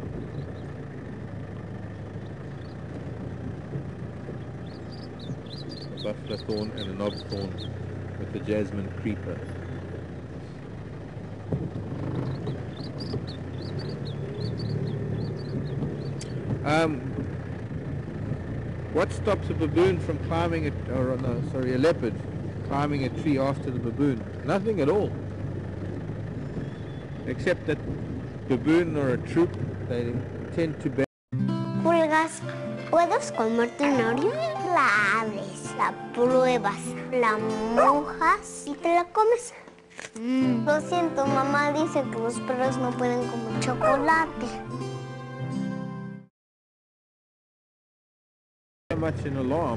A buffalo thorn and a knob thorn with the jasmine creeper. Um, what stops a baboon from climbing a, or no, sorry, a leopard climbing a tree after the baboon? Nothing at all. Except that baboon or a troop, they tend to be. Pulgas, ¿puedes comer tenorio? La abres, la pruebas, la mojas y te la comes. Lo siento, mamá dice que los perros no pueden comer chocolate. So much an alarm.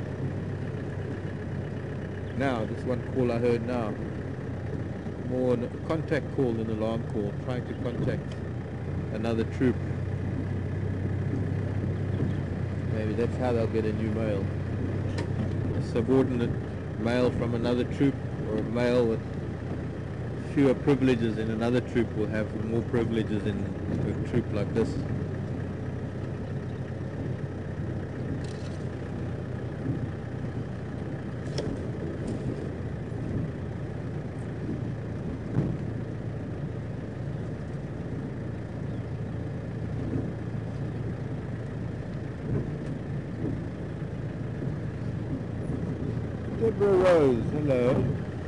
Now, this one call I heard now. More a contact call than alarm call, trying to contact another troop. Maybe that's how they'll get a new male. A subordinate male from another troop, or a male with fewer privileges in another troop will have more privileges in a troop like this. Deborah Rose, hello.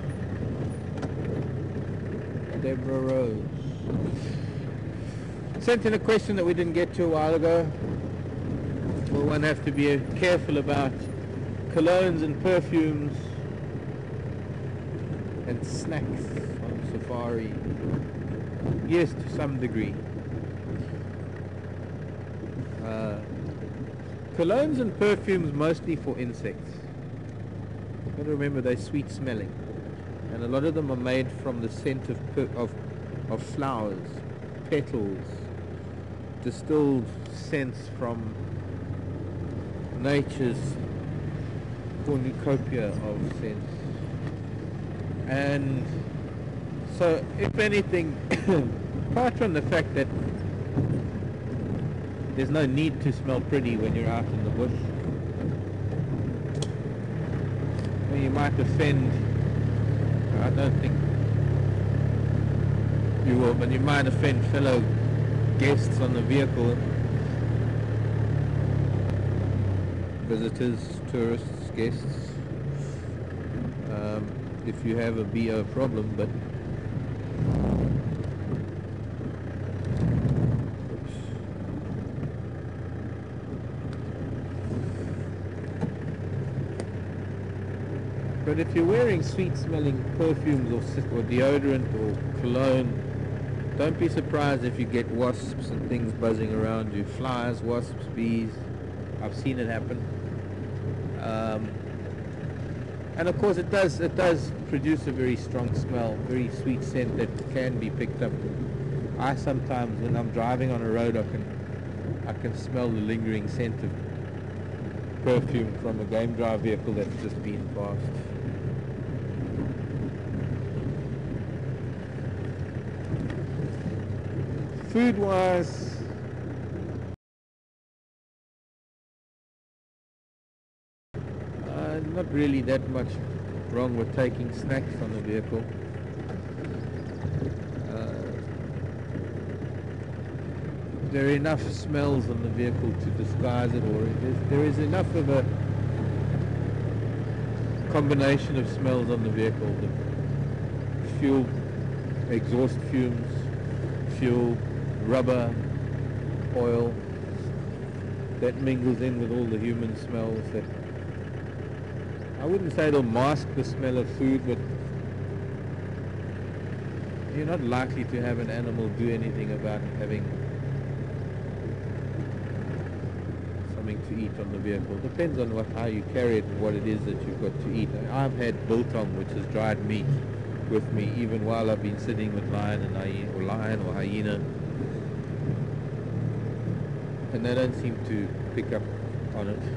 Deborah Rose. Sent in a question that we didn't get to a while ago. Will one have to be careful about colognes and perfumes and snacks on safari? Yes, to some degree. Uh, colognes and perfumes mostly for insects. You've got to remember they're sweet smelling, and a lot of them are made from the scent of per of, of flowers, petals, distilled scents from nature's cornucopia of scents. And so, if anything, apart from the fact that there's no need to smell pretty when you're out in the bush, you might offend, I don't think you will, but you might offend fellow guests on the vehicle, visitors, tourists, guests, um, if you have a B O problem, but But if you're wearing sweet-smelling perfumes or, or deodorant or cologne, don't be surprised if you get wasps and things buzzing around you. Flies, wasps, bees. I've seen it happen. Um, and of course, it does it does produce a very strong smell, very sweet scent that can be picked up. I sometimes, when I'm driving on a road, I can I can smell the lingering scent of perfume from a game drive vehicle that's just been passed. Food-wise, uh, not really that much wrong with taking snacks on the vehicle. Uh, there are enough smells on the vehicle to disguise it, or it is, there is enough of a combination of smells on the vehicle. The fuel, exhaust fumes, fuel, rubber, oil, that mingles in with all the human smells. That I wouldn't say it'll mask the smell of food, but you're not likely to have an animal do anything about having something to eat on the vehicle. Depends on what how you carry it and what it is that you've got to eat. I've had biltong, which is dried meat, with me even while I've been sitting with lion and hyena, or lion or hyena. And they don't seem to pick up on it.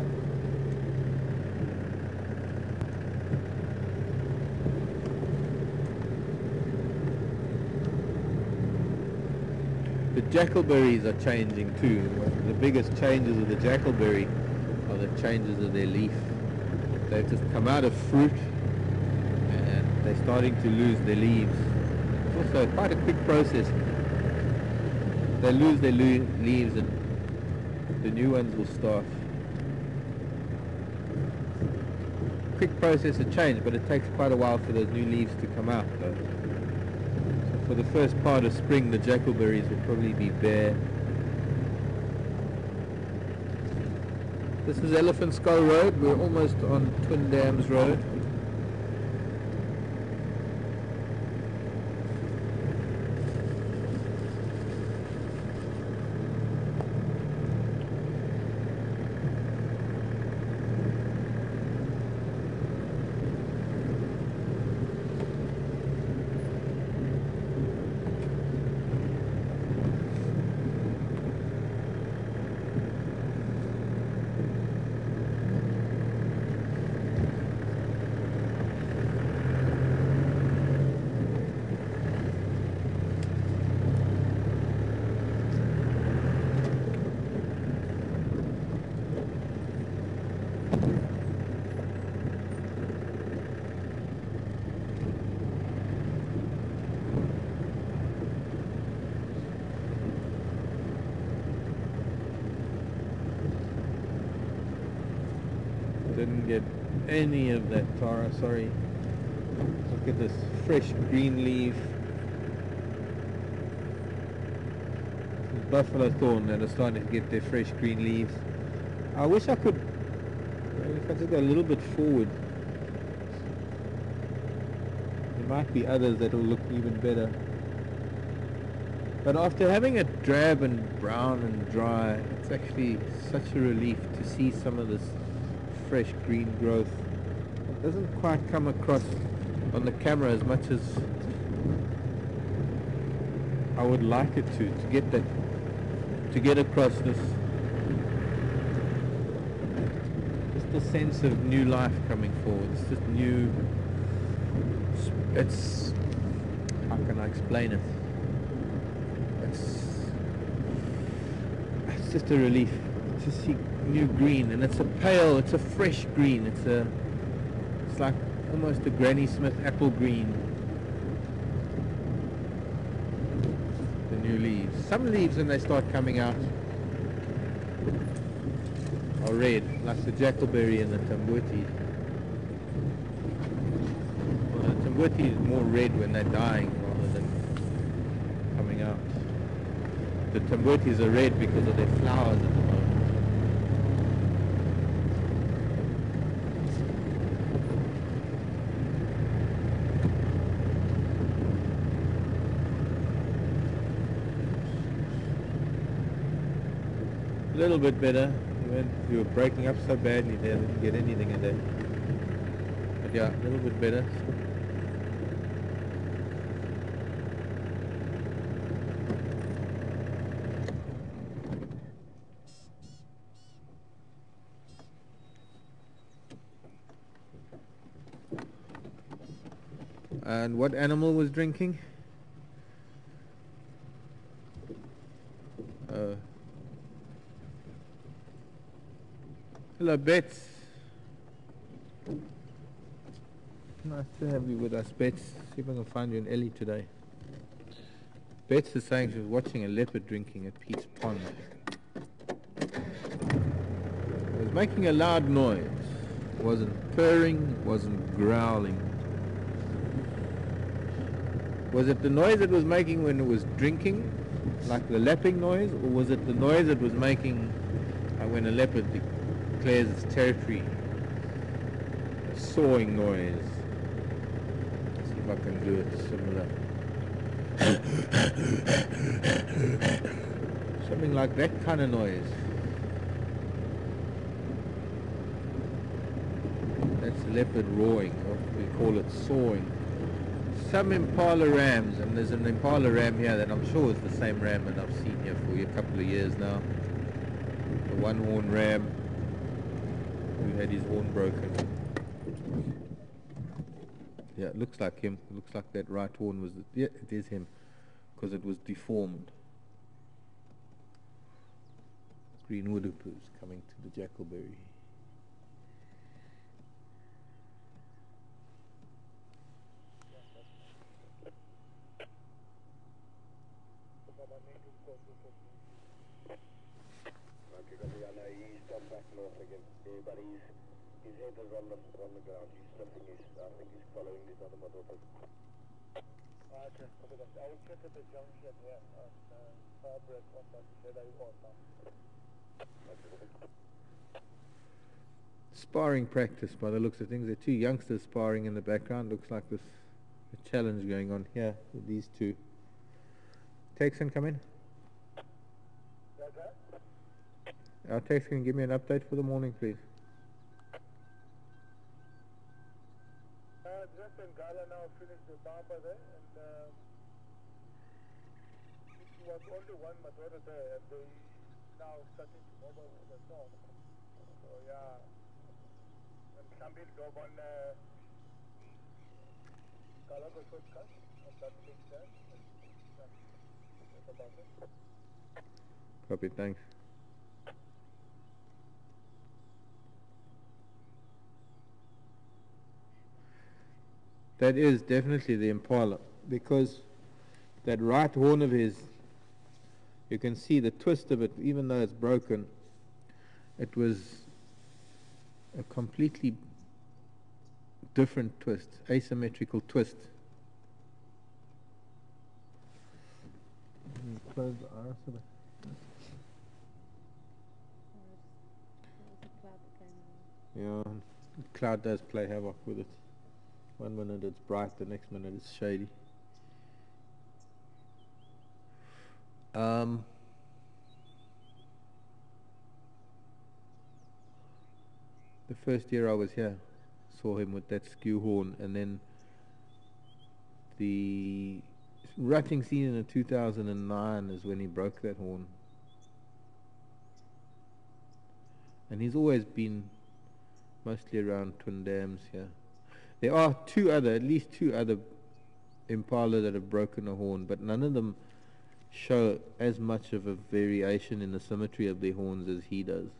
The jackalberries are changing too. The biggest changes of the jackalberry are the changes of their leaf. They've just come out of fruit and they're starting to lose their leaves. It's also quite a quick process. They lose their leaves and the new ones will start. Quick process of change, but it takes quite a while for those new leaves to come out though. So for the first part of spring, the jackalberries will probably be bare. This is Elephant Skull Road. We're almost on Twin Dams Road. Didn't get any of that Tara, sorry. Look at this fresh green leaf. This is buffalo thorn that are starting to get their fresh green leaves. I wish I could, if I just go a little bit forward, there might be others that will look even better. But after having it drab and brown and dry, it's actually such a relief to see some of this fresh green growth. It doesn't quite come across on the camera as much as I would like it to, to get that, to get across this, just the sense of new life coming forward. It's just new, it's, how can I explain it? It's, it's just a relief to see new green, and it's a pale, it's a fresh green, it's a, it's like almost a Granny Smith apple green. The new leaves. Some leaves when they start coming out are red, like the jackalberry and the tamboti. Well, the tamboti is more red when they're dying rather than coming out. The tambotis are red because of their flowers at the moment. A little bit better. You, went, you were breaking up so badly there, I didn't get anything in there. But yeah, a little bit better. And what animal was drinking? Uh, hello, Bets. Nice to have you with us, Bets. See if I can find you an Ellie today. Bets is saying she was watching a leopard drinking at Pete's Pond. It was making a loud noise. It wasn't purring, it wasn't growling. Was it the noise it was making when it was drinking, like the lapping noise, or was it the noise it was making uh, when a leopard declares its territory? A sawing noise. Let's see if I can do it similar. Something like that kind of noise. That's leopard roaring, or we call it sawing. Some impala rams, and there's an impala ram here that I'm sure is the same ram that I've seen here for a couple of years now. The one horn ram who had his horn broken. Yeah, it looks like him. It looks like that right horn was, yeah, it is him, because it was deformed. Green woodapoo's coming to the jackalberry. He's gone back north again, but he's, his head is on the, on the ground. He's sniffing his, I think he's following these other motorcycles. Okay, copy that. I will check at the junction here on uh, Farbreak on that Jedi Orta. Sparring practice by the looks of things. There are two youngsters sparring in the background. Looks like there's a challenge going on here with these two. Texan, come in. Our text can give me an update for the morning, please. Uh, Jeff and Gala now finished the Papa there, and um, it was only one motor there, and they now starting to mobile with the song. So yeah, and something job on uh, Gala the shortcut on that link there. And, yeah, that's about it. Copy, thanks. That is definitely the impala, because that right horn of his, you can see the twist of it, even though it's broken. It was a completely different twist, asymmetrical twist. Close the eyes a bit. Yeah, cloud does play havoc with it. One minute it's bright, the next minute it's shady. Um, the first year I was here, saw him with that skew horn, and then the rutting season in two thousand nine is when he broke that horn. And he's always been mostly around Twin Dams here. There are two other, at least two other impala that have broken a horn, but none of them show as much of a variation in the symmetry of their horns as he does.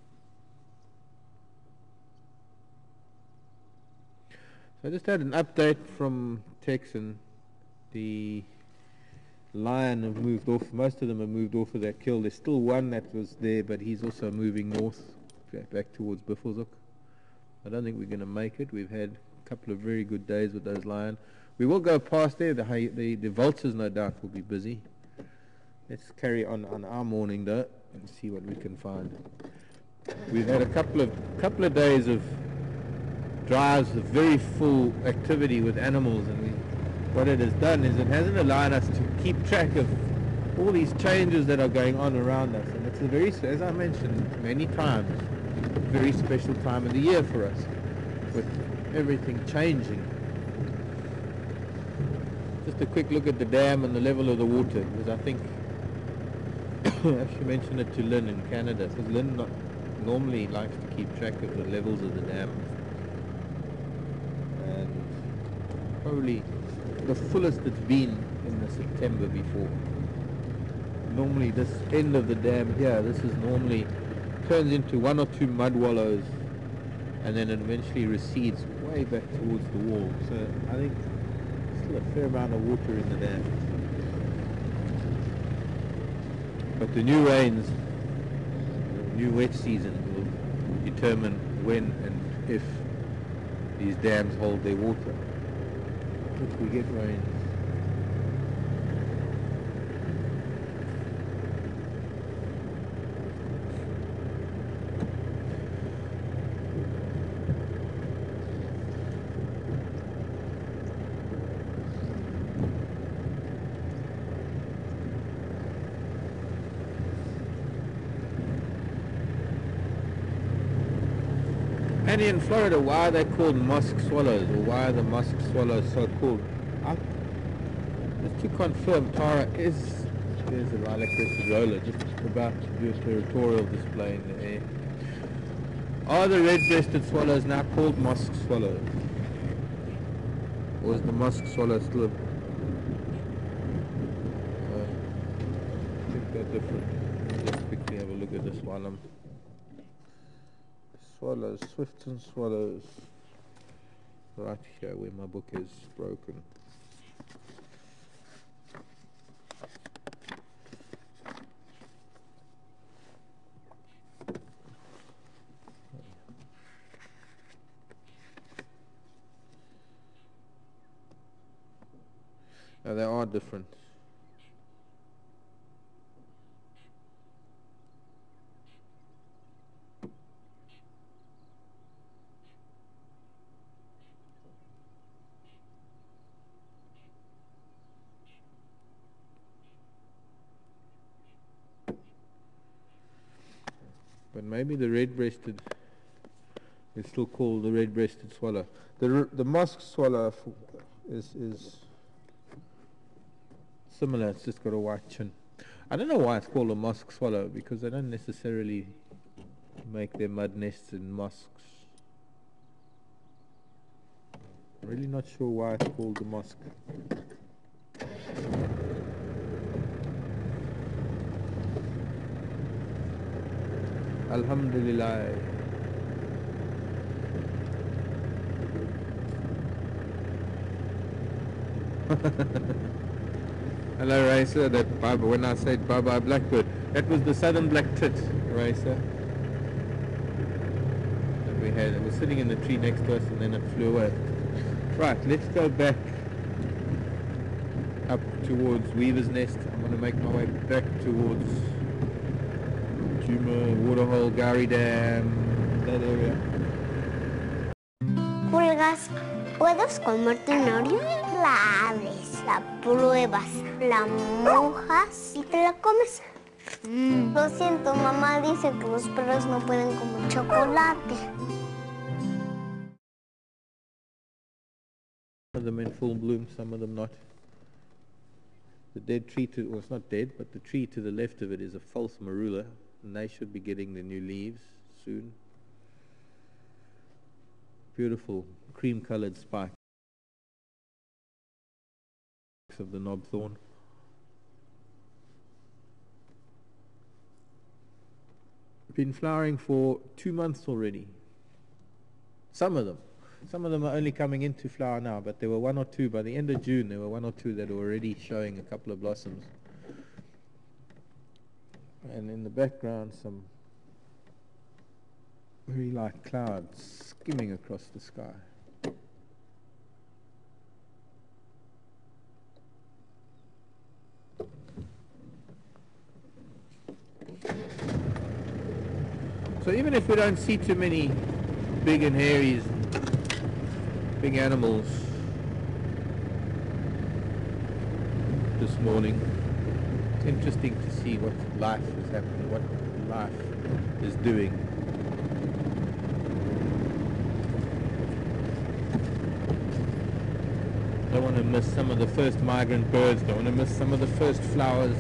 So I just had an update from Texan. The lion have moved off, most of them have moved off of that kill. There's still one that was there, but he's also moving north, back towards Biffleshoek. I don't think we're going to make it. We've had a couple of very good days with those lion. We will go past there. The, the, the vultures, no doubt, will be busy. Let's carry on on our morning, though, and see what we can find. We've had a couple of couple of days of drives of very full activity with animals, and we, what it has done is it hasn't allowed us to keep track of all these changes that are going on around us. And it's a very, as I mentioned many times, a very special time of the year for us, with everything changing. Just a quick look at the dam and the level of the water, because I think I actually mentioned it to Lynn in Canada, because Lynn not normally likes to keep track of the levels of the dam. And probably the fullest it's been in the September before. Normally this end of the dam here, this is normally turns into one or two mud wallows, and then it eventually recedes way back towards the wall. So I think still a fair amount of water in the dam. But the new rains, the new wet season will determine when and if these dams hold their water. If we get rain. And in Florida, why are they called musk swallows, or why are the musk swallows so called? I, just to confirm, Tara is, there's a lilac-crested roller just about to do a territorial display in the air. Are the red-breasted swallows now called musk swallows? Or is the musk swallow still a... Uh, I think they're different. Let's just quickly have a look at this while I'm... Swallows, swifts and swallows, right here where my book is broken. Now they are different. But maybe the red-breasted is still called the red-breasted swallow. The r the musk swallow f is is similar. It's just got a white chin. I don't know why it's called a musk swallow, because they don't necessarily make their mud nests in musks. I'm really not sure why it's called the musk. Alhamdulillah. Hello, Racer. That bye, when I said bye bye blackbird, that was the southern black tit, Racer. That we had. It was sitting in the tree next to us, and then it flew away. Right, let's go back up towards Weaver's Nest. I'm going to make my way back towards Juma, Waterhole, Gary Dam, that area. Pulgas, ¿puedes comerte un Oreo? La abres, la pruebas, la mojas y te la comes. Mm. Lo siento, mamá dice que los perros no pueden comer chocolate. Some of them in full bloom, some of them not. The dead tree to, well, it's not dead, but the tree to the left of it is a false marula, and they should be getting the new leaves soon. Beautiful cream-colored spikes of the knobthorn. Been flowering for two months already. Some of them. Some of them are only coming into flower now, but there were one or two, by the end of June, there were one or two that were already showing a couple of blossoms. And in the background, some very light clouds skimming across the sky. So even if we don't see too many big and hairy, big animals this morning, it's interesting to see what life is happening, what life is doing. Don't want to miss some of the first migrant birds, don't want to miss some of the first flowers.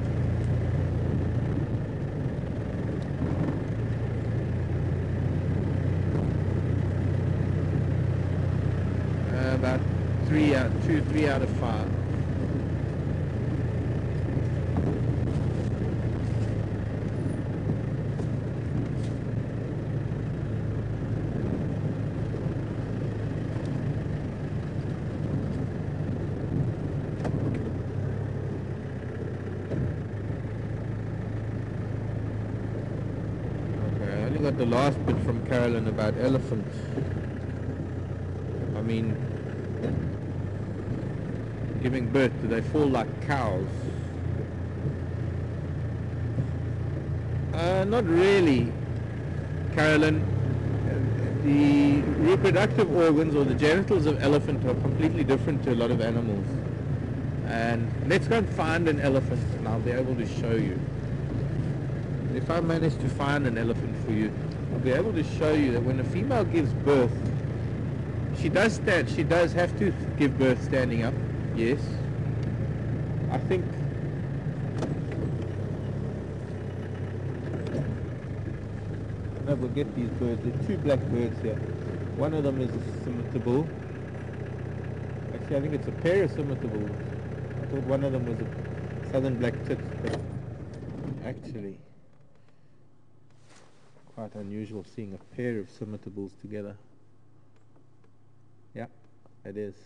Uh, about three out, two, three out of five. Got the last bit from Carolyn about elephants. I mean, giving birth, do they fall like cows? Uh, not really, Carolyn. The reproductive organs or the genitals of elephant are completely different to a lot of animals. And let's go and find an elephant and I'll be able to show you. If I manage to find an elephant for you, I'll be able to show you that when a female gives birth, she does stand, she does have to give birth standing up, yes. I think no, we'll get these birds. There are two black birds here. One of them is a scimitar. Actually, I think it's a pair of scimitar. I thought one of them was a southern black tit, but actually quite unusual seeing a pair of scimitars together. Yeah, it is.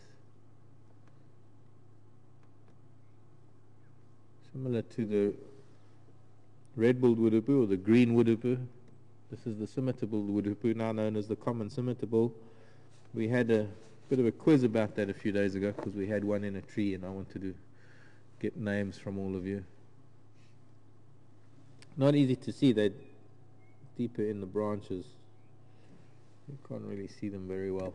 Similar to the red-billed woodhopoo or the green woodhopoo. This is the scimitar-billed woodhopoo, now known as the common scimitar. We had a bit of a quiz about that a few days ago because we had one in a tree and I wanted to get names from all of you. Not easy to see, they're deeper in the branches. You can't really see them very well.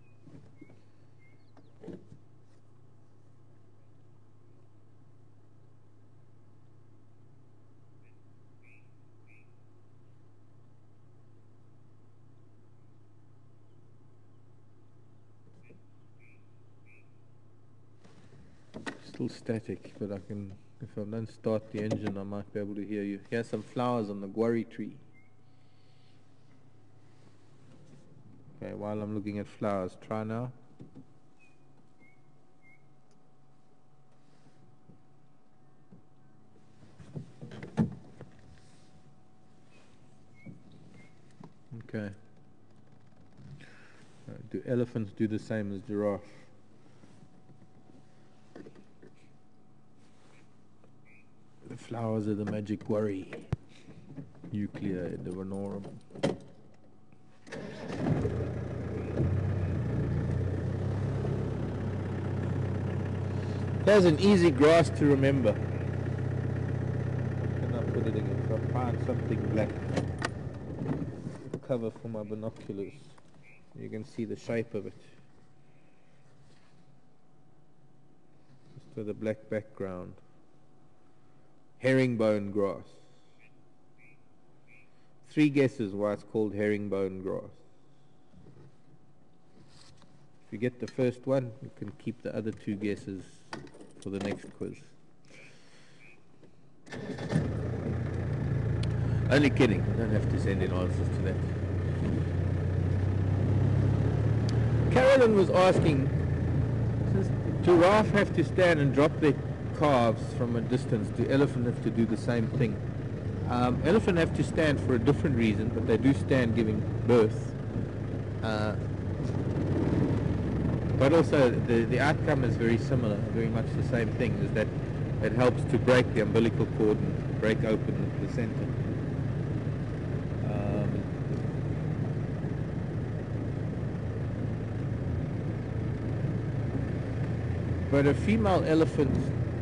Still static, but I can, if I don't start the engine, I might be able to hear you. Here's some flowers on the guarri tree. Okay, while I'm looking at flowers, try now. Okay. Uh, do elephants do the same as giraffe? Flowers of the magic worry. Nuclear divinorum. There's an easy grass to remember. Can I put it again? So I find something black. Cover for my binoculars. You can see the shape of it. Just with a black background. Herringbone grass. Three guesses why it's called herringbone grass. If you get the first one, you can keep the other two guesses for the next quiz. Only kidding, you don't have to send in answers to that. Carolyn was asking, does giraffe have to stand and drop their calves from a distance? Do elephant have to do the same thing? Um, elephant have to stand for a different reason, but they do stand giving birth. Uh, but also the, the outcome is very similar, very much the same thing, is that it helps to break the umbilical cord and break open the placenta. Um, but a female elephant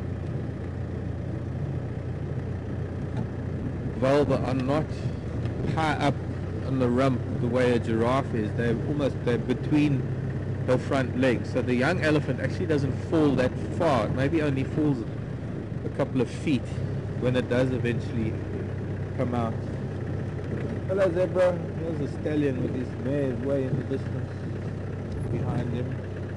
vulva are not high up on the rump the way a giraffe is. They're almost they're between her front legs. So the young elephant actually doesn't fall that far. It maybe only falls a couple of feet when it does eventually come out. Hello zebra. There's a stallion with his mares way in the distance behind him.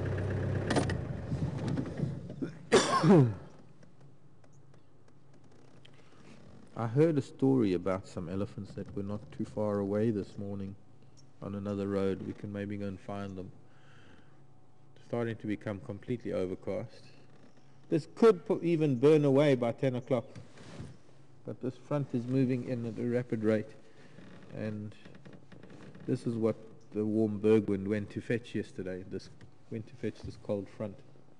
I heard a story about some elephants that were not too far away this morning on another road. We can maybe go and find them. It's starting to become completely overcast. This could po- even burn away by ten o'clock. But this front is moving in at a rapid rate. And this is what the warm berg wind went to fetch yesterday. This went to fetch this cold front.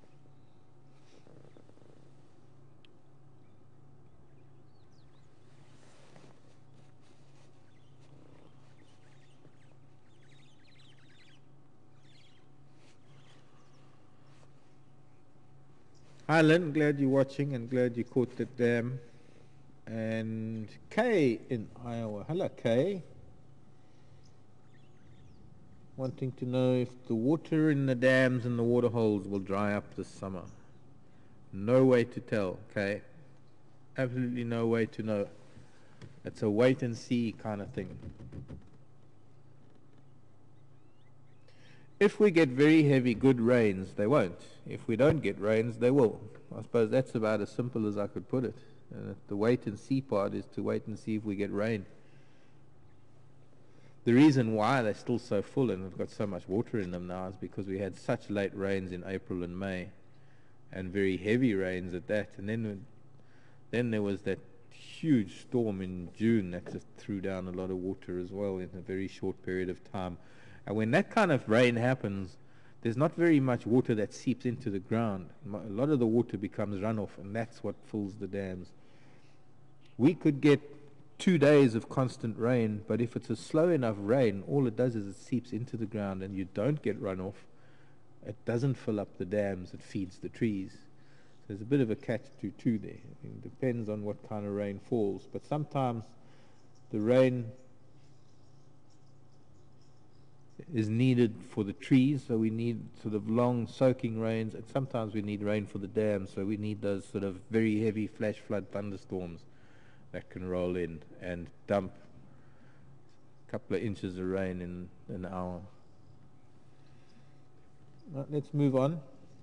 Hi Lynn, glad you're watching and glad you caught the dam. And Kay in Iowa. Hello Kay. Wanting to know if the water in the dams and the water holes will dry up this summer. No way to tell, Kay. Absolutely no way to know. It's a wait and see kind of thing. If we get very heavy, good rains, they won't. If we don't get rains, they will. I suppose that's about as simple as I could put it. And the wait and see part is to wait and see if we get rain. The reason why they're still so full and we've got so much water in them now is because we had such late rains in April and May, and very heavy rains at that. And then, then there was that huge storm in June that just threw down a lot of water as well in a very short period of time. And when that kind of rain happens, there's not very much water that seeps into the ground. A lot of the water becomes runoff, and that's what fills the dams. We could get two days of constant rain, but if it's a slow enough rain, all it does is it seeps into the ground and you don't get runoff. It doesn't fill up the dams, it feeds the trees. So there's a bit of a catch twenty-two there. It depends on what kind of rain falls, but sometimes the rain is needed for the trees, so we need sort of long soaking rains, and sometimes we need rain for the dams, so we need those sort of very heavy flash flood thunderstorms that can roll in and dump a couple of inches of rain in an hour. Right, let's move on.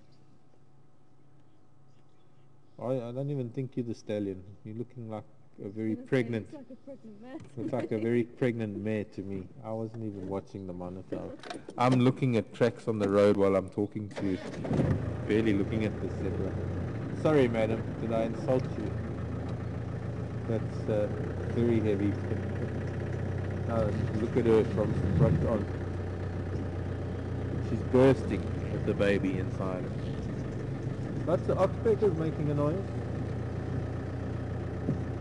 I, I don't even think you're the stallion. You're looking like a very pregnant. It's like a pregnant mare. It's like a very pregnant mare to me. I wasn't even watching the monitor. I'm looking at tracks on the road while I'm talking to you. Barely looking at the zebra. Sorry, madam. Did I insult you? That's uh, very heavy. Now look at her from front on. She's bursting with the baby inside. Lots of oxpeckers making a noise.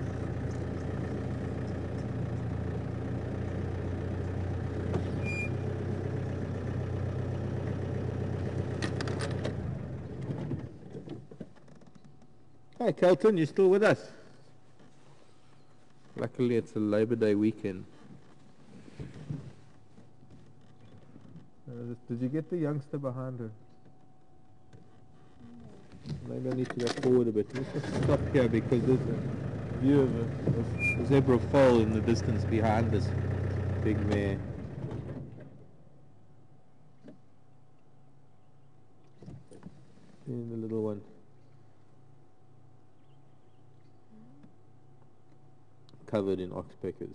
Hi, Kelton, you still with us? Luckily, it's a Labor Day weekend. Uh, did you get the youngster behind her? No. Maybe I need to go forward a bit. Let's just stop here because there's a view of a, a zebra foal in the distance behind this big mare. And the little one. Covered in oxpeckers.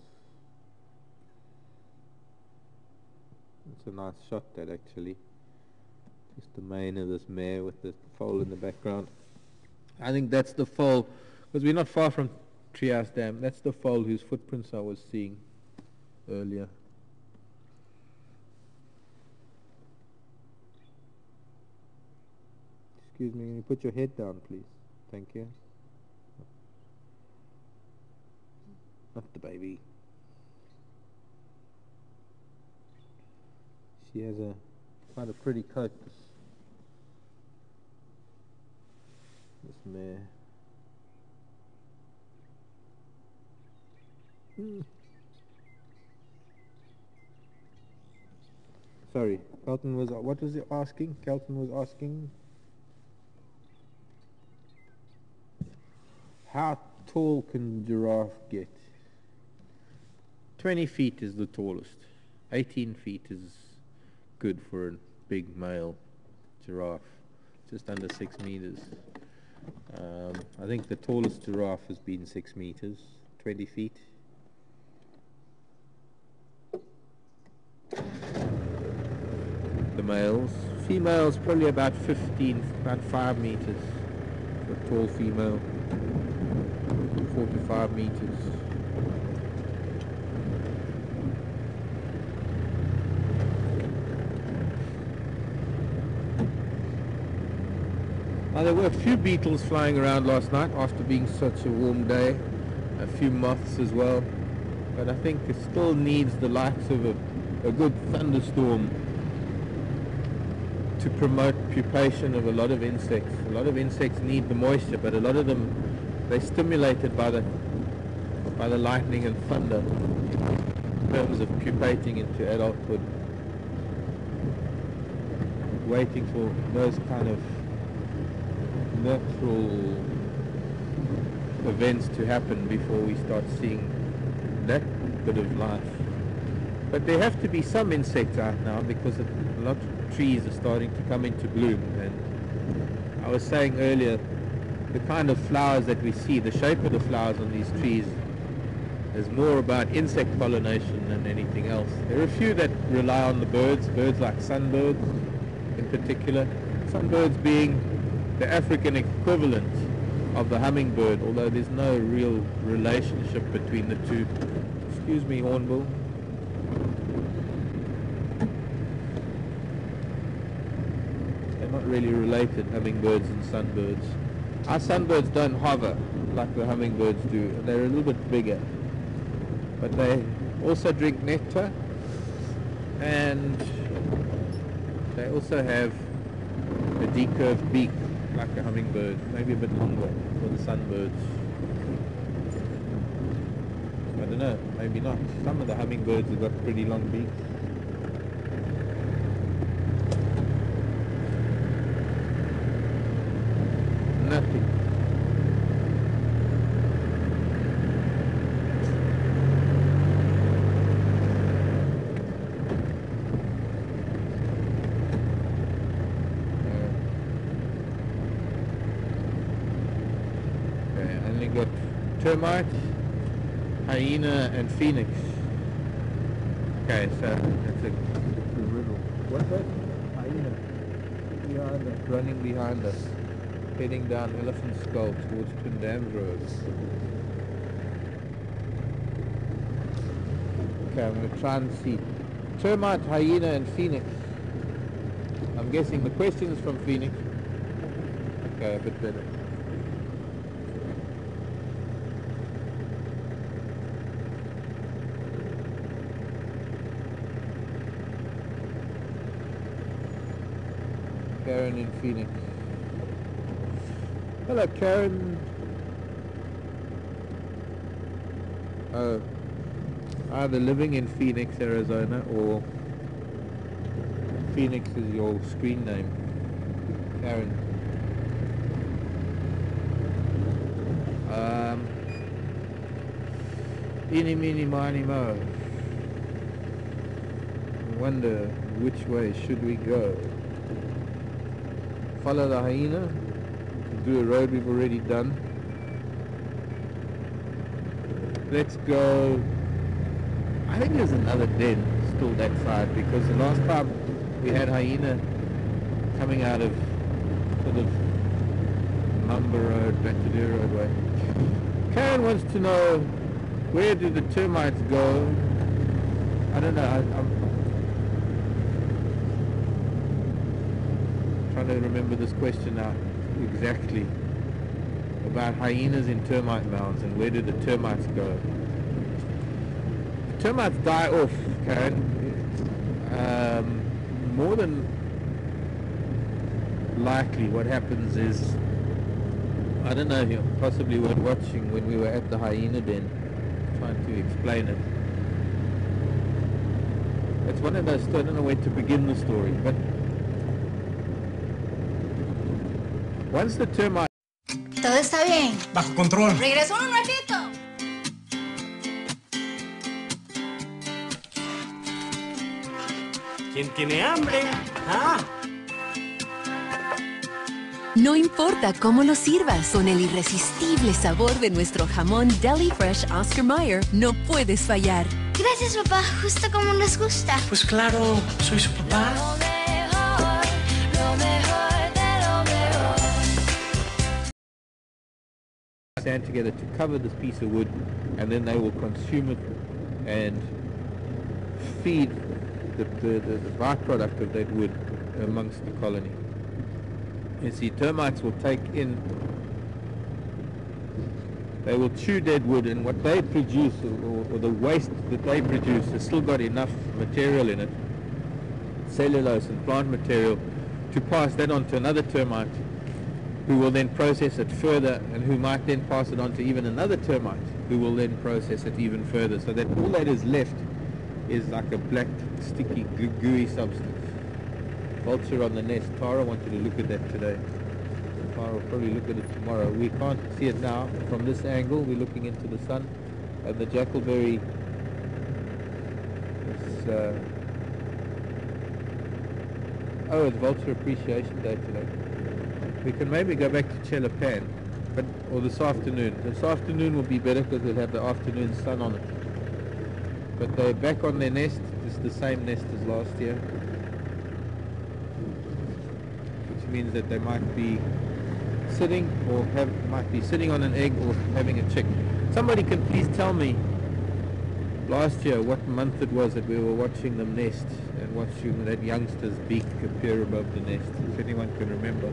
It's a nice shot, that, actually. Just the mane of this mare with the foal in the background. I think that's the foal, because we're not far from Treehouse Dam. That's the foal whose footprints I was seeing earlier. Excuse me, can you put your head down, please? Thank you. Not the baby. She has a quite a pretty coat, this, this mare. Mm. Sorry, Kelton was, what was he asking? Kelton was asking how tall can giraffe get? twenty feet is the tallest. eighteen feet is good for a big male giraffe. Just under six meters. Um, I think the tallest giraffe has been six meters, twenty feet. The males. Females probably about fifteen, about five meters for a tall female. Four to five meters. Now, there were a few beetles flying around last night after being such a warm day. A few moths as well. But I think it still needs the likes of a, a good thunderstorm to promote pupation of a lot of insects. A lot of insects need the moisture, but a lot of them, they're stimulated by the by the lightning and thunder in terms of pupating into adulthood. Waiting for those kind of natural events to happen before we start seeing that bit of life. But there have to be some insects out now because a lot of trees are starting to come into bloom. And I was saying earlier, the kind of flowers that we see, the shape of the flowers on these trees is more about insect pollination than anything else. There are a few that rely on the birds, birds like sunbirds in particular. Sunbirds being the African equivalent of the hummingbird, although there's no real relationship between the two. Excuse me, hornbill. They're not really related, hummingbirds and sunbirds. Our sunbirds don't hover like the hummingbirds do. They're a little bit bigger. But they also drink nectar, and they also have a decurved beak like a hummingbird, maybe a bit longer for the sunbirds. I don't know, maybe not. Some of the hummingbirds have got pretty long beaks. Nothing. Termite, hyena, and phoenix. Okay, so that's a riddle. What's that? Hyena. Behind us, running behind us, heading down Elephant Skull towards Twin Dams Road. Okay, I'm going to try and see. Termite, hyena, and phoenix. I'm guessing the question is from Phoenix. Okay, a bit better. Karen in Phoenix. Hello, Karen. Oh, either living in Phoenix, Arizona, or Phoenix is your screen name, Karen. Um, eeny, meeny, miny, mo. I wonder which way should we go? Follow the hyena, do a road we've already done. Let's go. I think there's another den still that side, because the last time we had hyena coming out of sort of Mumba Road, back to the road way. Karen wants to know, where do the termites go? I don't know. I, I'm trying to remember this question now exactly, about hyenas in termite mounds and where do the termites go. The termites die off, Karen. Um, more than likely what happens is, I don't know if you possibly weren't watching when we were at the hyena den, trying to explain it. It's one of those, I don't know where to begin the story, but once the termite... Todo está bien. Bajo control. Regreso un ratito. ¿Quién tiene hambre? ¿Ah? No importa cómo lo sirvas, con el irresistible sabor de nuestro jamón Deli Fresh Oscar Mayer, no puedes fallar. Gracias, papá. Justo como nos gusta. Pues claro, soy su papá. Lo mejor, lo mejor de lo mejor. stand together to cover this piece of wood, and then they will consume it and feed the, the, the, the byproduct of that wood amongst the colony. You see, termites will take in, they will chew dead wood, and what they produce, or, or the waste that they produce, has still got enough material in it, cellulose and plant material, to pass that on to another termite, who will then process it further, and who might then pass it on to even another termite, who will then process it even further, so that all that is left is like a black, sticky, goo- gooey substance. Vulture on the nest. Tara wanted to look at that today. Tara will probably look at it tomorrow. We can't see it now from this angle. We're looking into the sun, and the jackalberry is, uh, oh, it's Vulture Appreciation Day today. We can maybe go back to Chelapan, but or this afternoon. This afternoon will be better because they'll have the afternoon sun on it. But they're back on their nest. It's the same nest as last year, which means that they might be sitting or have might be sitting on an egg or having a chick. Somebody can please tell me last year what month it was that we were watching them nest and watching that youngster's beak appear above the nest, if anyone can remember.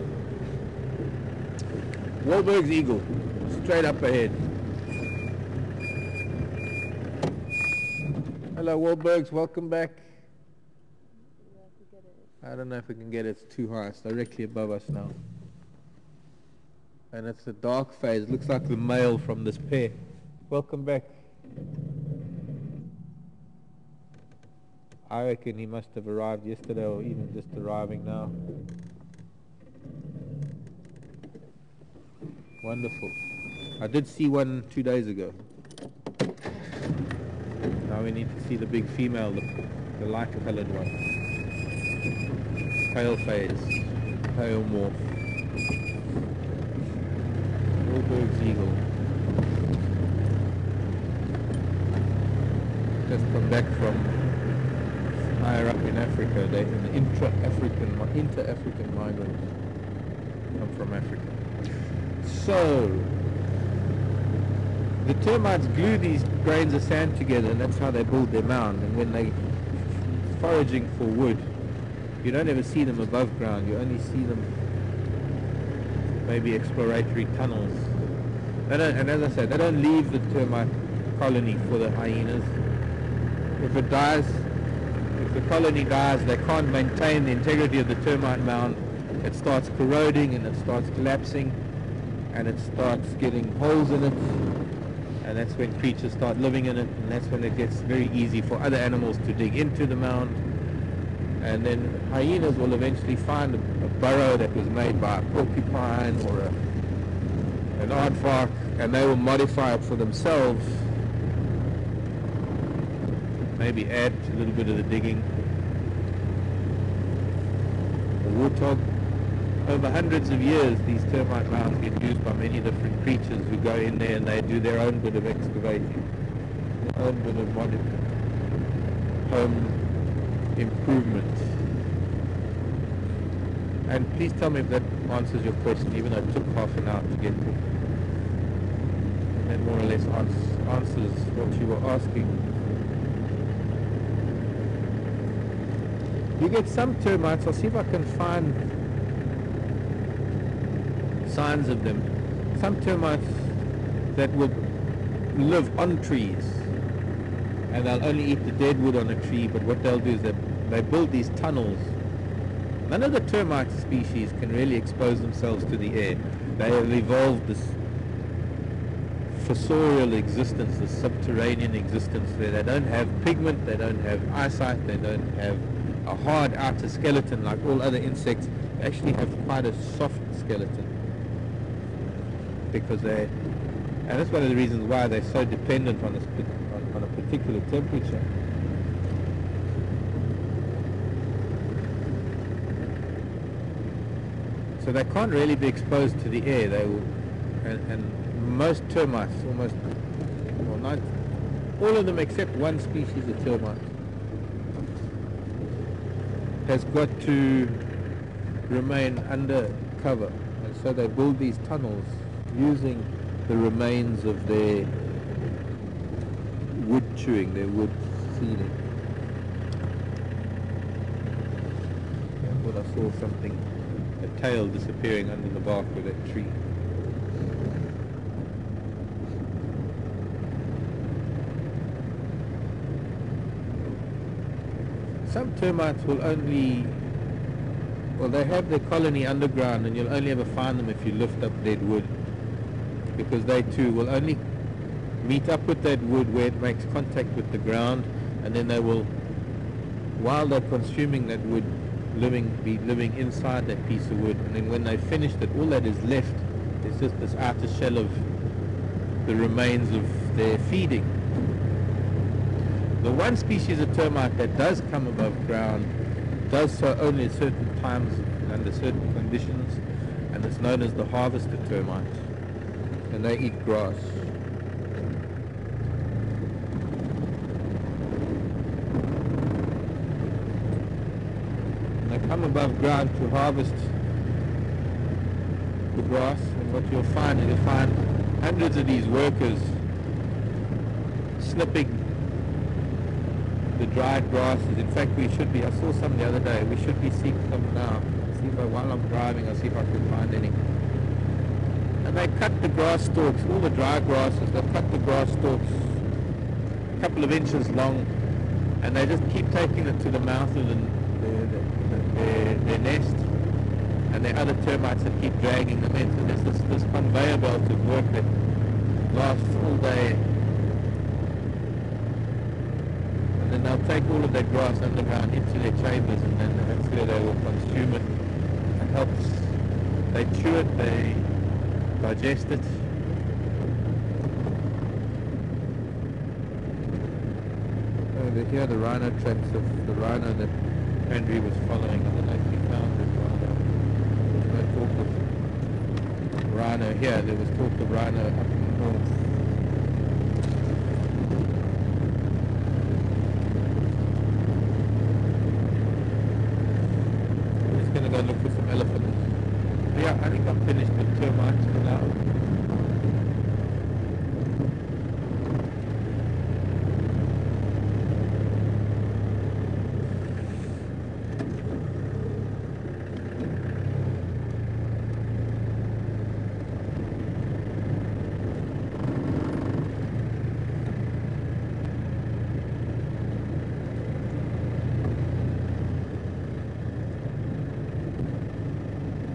Wahlberg's eagle, straight up ahead. Hello Wahlbergs, welcome back. I don't know if we can get it, it's too high, it's directly above us now. And it's a dark phase, looks like the male from this pair. Welcome back. I reckon he must have arrived yesterday or even just arriving now. Wonderful. I did see one two days ago. Now we need to see the big female, the, the light colored one. Pale phase, pale morph. Wahlberg's eagle. Just come back from higher up in Africa. They an intra-African, inter-African migrant. Come from Africa. So, the termites glue these grains of sand together, and that's how they build their mound. And when they foraging for wood, you don't ever see them above ground. You only see them maybe exploratory tunnels. They don't, and as I said, they don't leave the termite colony for the hyenas. If it dies, if the colony dies, they can't maintain the integrity of the termite mound. It starts corroding and it starts collapsing, and it starts getting holes in it, and that's when creatures start living in it, and that's when it gets very easy for other animals to dig into the mound. And then hyenas will eventually find a, a burrow that was made by a porcupine or a, an aardvark, and they will modify it for themselves, maybe add a little bit of the digging. The warthog, over hundreds of years, these termite mounds get used by many different creatures who go in there and they do their own bit of excavating, their own bit of modifying, home improvement. And please tell me if that answers your question, even though it took half an hour to get there. That more or less ans- answers what you were asking. You get some termites, I'll see if I can find signs of them. Some termites that will live on trees, and they'll only eat the dead wood on a tree, but what they'll do is they, they build these tunnels. None of the termite species can really expose themselves to the air. They have evolved this fossorial existence, this subterranean existence where they don't have pigment, they don't have eyesight, they don't have a hard outer skeleton like all other insects. They actually have quite a soft skeleton, because they, and that's one of the reasons why they're so dependent on, this, on, on a particular temperature. So they can't really be exposed to the air. They will, and, and most termites, almost, well, not all of them except one species of termite, has got to remain under cover, and so they build these tunnels using the remains of their wood chewing, their wood feeding. I thought I saw something, a tail disappearing under the bark of that tree. Some termites will only, well, they have their colony underground, and you'll only ever find them if you lift up dead wood, because they too will only meet up with that wood where it makes contact with the ground, and then they will, while they're consuming that wood, living be living inside that piece of wood, and then when they've finished it, all that is left is just this outer shell of the remains of their feeding. The one species of termite that does come above ground does so only at certain times and under certain conditions, and it's known as the harvester termite, and they eat grass. And they come above ground to harvest the grass, and what you'll find is you'll find hundreds of these workers snipping the dried grasses. In fact, we should be, I saw some the other day, we should be seeing some now. See if I, while I'm driving, I'll see if I can find any. And they cut the grass stalks, all the dry grasses, they'll cut the grass stalks a couple of inches long, and they just keep taking it to the mouth of the, their, their, their nest, and there are other termites that keep dragging them in. So there's this, this conveyor belt of work that lasts all day. And they'll take all of that grass underground into their chambers, and then that's where they will consume it. It helps. They chew it, they digest it. Over here, the rhino tracks of the rhino that Andrew was following. I don't know if he found it rhino. There's no talk of rhino here. There was talk of rhino up north. Go look for some elephants. Yeah, I think I'm finished with termites for now.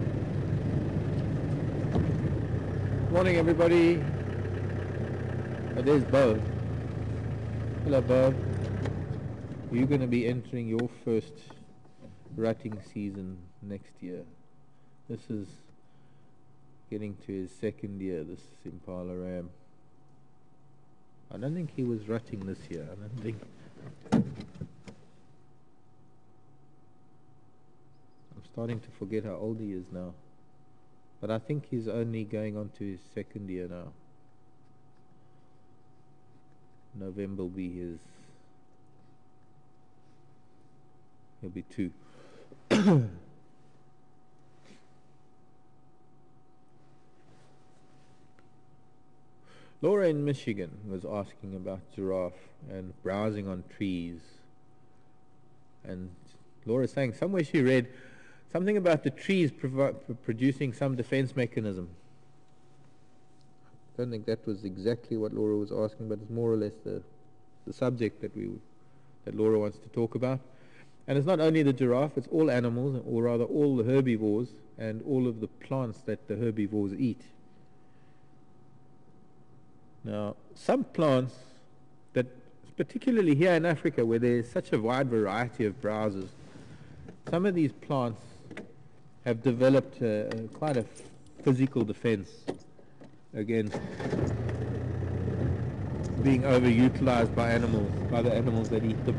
Morning, everybody. Oh, there's Bo. Hello, Bo. You're going to be entering your first rutting season next year. This is getting to his second year, this Impala Ram. I don't think he was rutting this year. I don't think. I'm starting to forget how old he is now. But I think he's only going on to his second year now. November will be his. He'll be two. Laura in Michigan was asking about giraffe and browsing on trees. And Laura's saying somewhere she read something about the trees provi- producing some defense mechanism. I don't think that was exactly what Laura was asking, but it's more or less the, the subject that we that Laura wants to talk about. And it's not only the giraffe, it's all animals, or rather all the herbivores and all of the plants that the herbivores eat. Now, some plants that, particularly here in Africa, where there's such a wide variety of browsers, some of these plants have developed uh, quite a physical defense against being overutilized by animals, by the animals that eat them.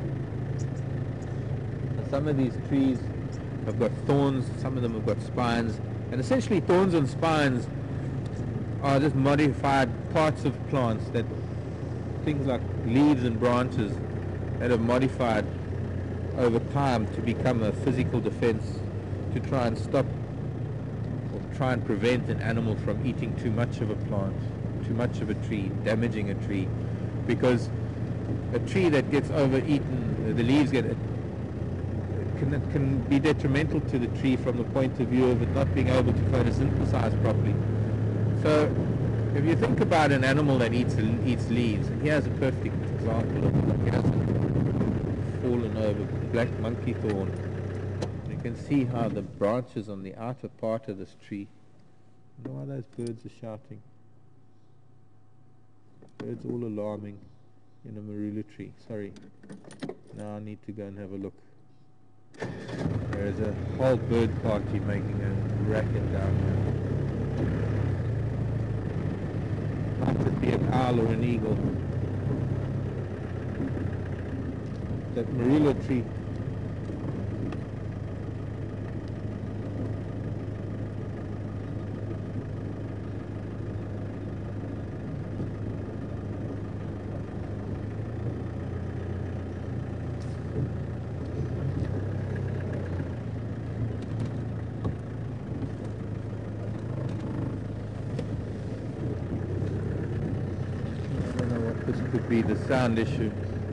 And some of these trees have got thorns, some of them have got spines, and essentially thorns and spines are just modified parts of plants, that things like leaves and branches that have modified over time to become a physical defense to try and stop or try and prevent an animal from eating too much of a plant, too much of a tree, damaging a tree. Because a tree that gets overeaten, the leaves get, can, can be detrimental to the tree from the point of view of it not being able to photosynthesize properly. So if you think about an animal that eats eats leaves, and here's a perfect example of it. Here's a fallen over black monkey thorn. You can see how the branches on the outer part of this tree. I wonder why those birds are shouting. Birds all alarming in a marula tree. Sorry. Now I need to go and have a look. There's a whole bird party making a racket down there. Might it be an owl or an eagle? That marula tree. Be the sound issue.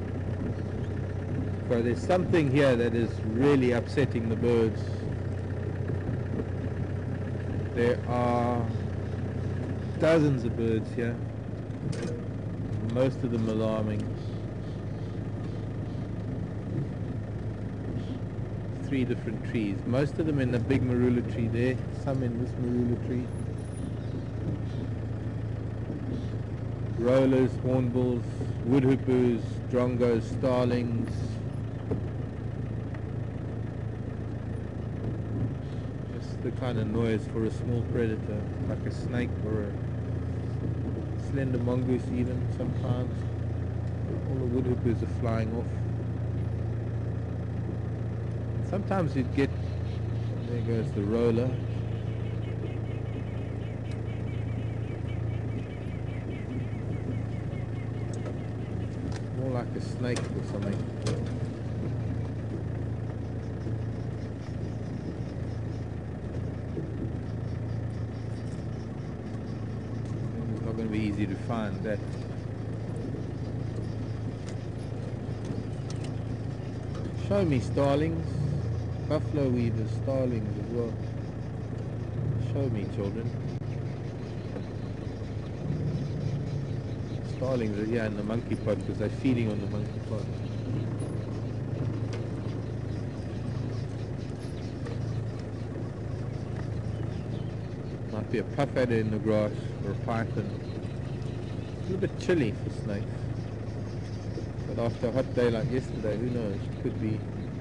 But there's something here that is really upsetting the birds. There are dozens of birds here, most of them alarming. Three different trees, most of them in the big marula tree there, some in this marula tree. Rollers, hornbills, woodhoopers, drongos, starlings. Just the kind of noise for a small predator, like a snake or a slender mongoose even sometimes. All the woodhoopers are flying off. Sometimes you'd get, there goes the roller. Like a snake or something. It's not going to be easy to find that. Show me starlings, buffalo weavers, starlings as well. Show me, children. Starlings are here in the monkey pod because they're feeding on the monkey pod. Might be a puff adder in the grass or a python. a little bit chilly for snakes. But after a hot day like yesterday, who knows, it could be.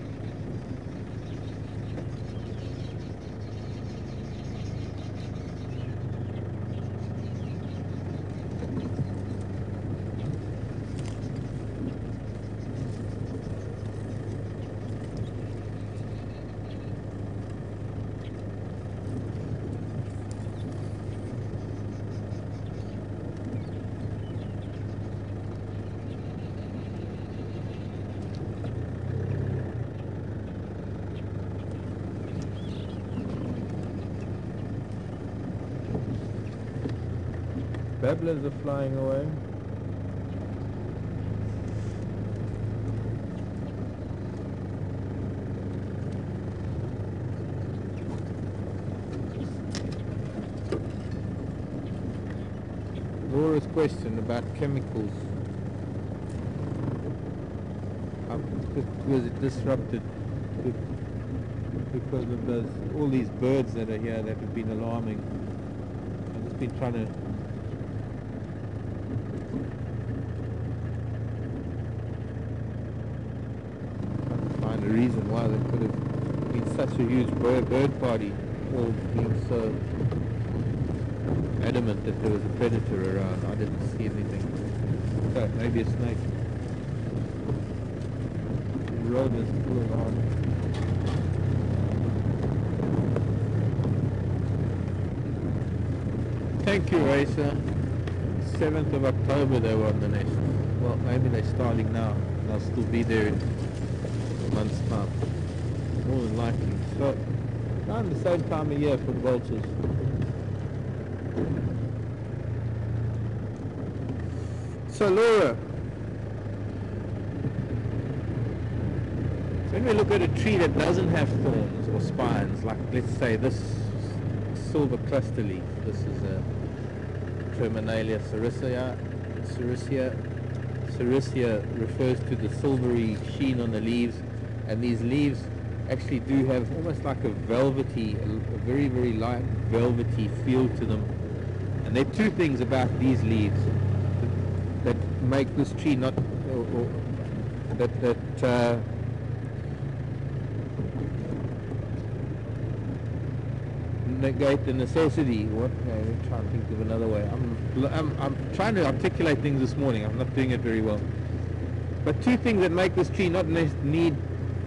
Babblers are flying away. Laura's question about chemicals. Um, was it disrupted because of those, all these birds that are here that have been alarming? I've just been trying to find a reason why there could have been such a huge bird, bird party, all being so adamant that there was a predator around. I didn't see anything. So maybe a snake. The road is full of hard. Thank you, Racer. seventh of October they were on the nest. Well, maybe they're starting now. They'll still be there in a month's time. More than likely. So, around the same time of year for the vultures. So Laura, when we look at a tree that doesn't have thorns or spines, like let's say this silver cluster leaf, this is a Terminalia sericea. Sericea, sericea refers to the silvery sheen on the leaves, and these leaves actually do have almost like a velvety, a, a very very light velvety feel to them. And there are two things about these leaves that make this tree not, or, or that, that uh, negate the necessity. What? No, I'm trying to think of another way. I'm, I'm, I'm trying to articulate things this morning. I'm not doing it very well. But two things that make this tree not ne need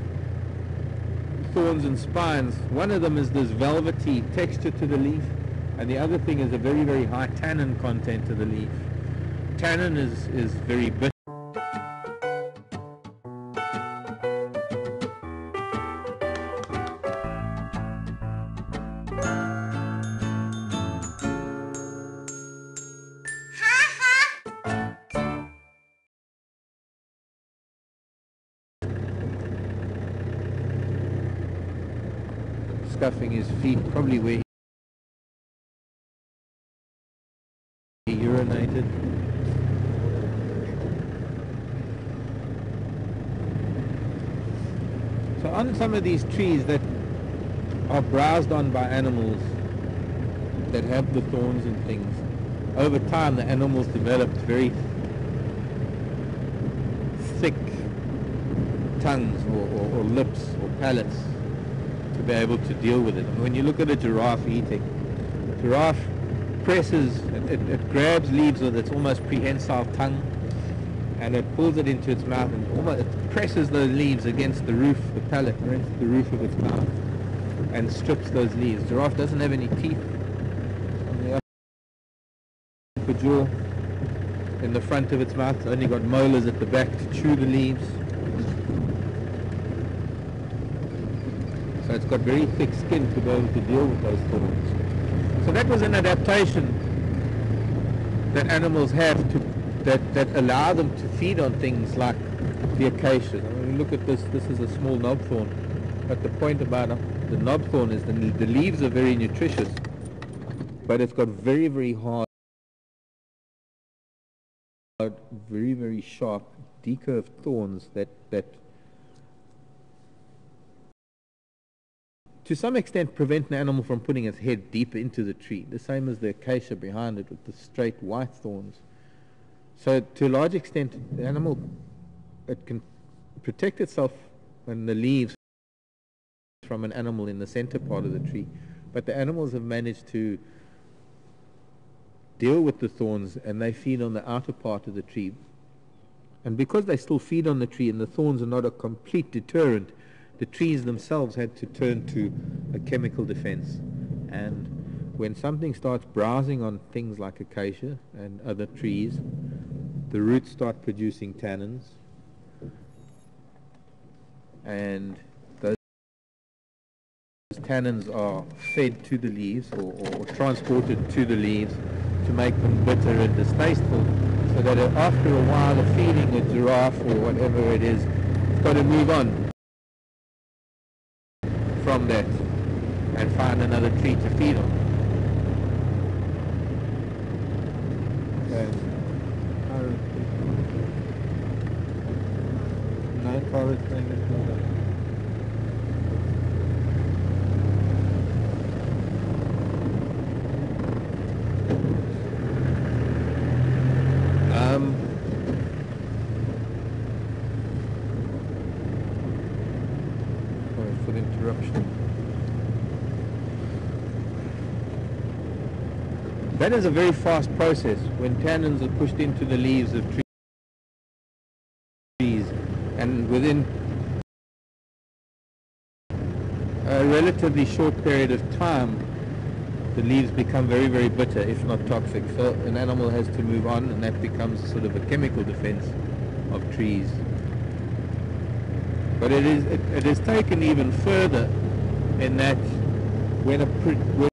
thorns and spines. One of them is this velvety texture to the leaf, and the other thing is a very, very high tannin content to the leaf. Tannin is, is very bitter. Scuffing his feet, probably where he urinated. So on some of these trees that are browsed on by animals that have the thorns and things, over time the animals developed very thick tongues or, or, or lips or palates to be able to deal with it. And when you look at a giraffe eating, a giraffe presses, it, it, it grabs leaves with its almost prehensile tongue, and it pulls it into its mouth and almost, it presses those leaves against the roof, the palate, against the roof of its mouth, and strips those leaves. Giraffe doesn't have any teeth on the upper jaw. In the front of its mouth, it's only got molars at the back to chew the leaves. So it's got very thick skin to be able to deal with those thorns. So that was an adaptation that animals have to that, that allow them to feed on things like the acacia. I mean, look at this, this is a small knobthorn. But the point about the knobthorn is the, the leaves are very nutritious, but it's got very, very hard, very, very sharp, decurved thorns that, that to some extent prevent an animal from putting its head deeper into the tree, the same as the acacia behind it with the straight white thorns. So to a large extent, the animal, it can protect itself when the leaves from an animal in the center part of the tree, but the animals have managed to deal with the thorns, and they feed on the outer part of the tree. And because they still feed on the tree and the thorns are not a complete deterrent, the trees themselves had to turn to a chemical defense. And when something starts browsing on things like acacia and other trees, the roots start producing tannins, and those tannins are fed to the leaves, or, or transported to the leaves to make them bitter and distasteful, so that after a while of feeding a giraffe or whatever it is, it's got to move on from that and find another tree to feed on. Okay. No, Carlos, Um, sorry for the interruption. That is a very fast process when tannins are pushed into the leaves of trees, and within a relatively short period of time the leaves become very, very bitter, if not toxic. So an animal has to move on, and that becomes sort of a chemical defense of trees. But it is it, it is taken even further in that when a pre, when,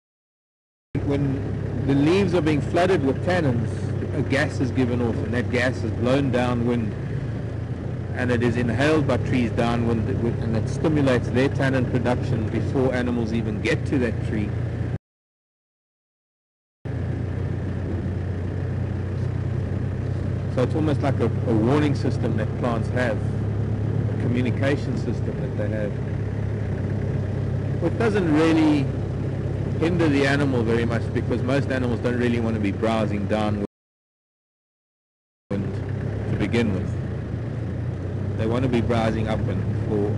when the leaves are being flooded with tannins, a gas is given off, and that gas is blown downwind, and it is inhaled by trees downwind, and it stimulates their tannin production before animals even get to that tree. So it's almost like a, a warning system that plants have, a communication system that they have. It doesn't really hinder the animal very much, because most animals don't really want to be browsing downwind to begin with. They want to be browsing upwind for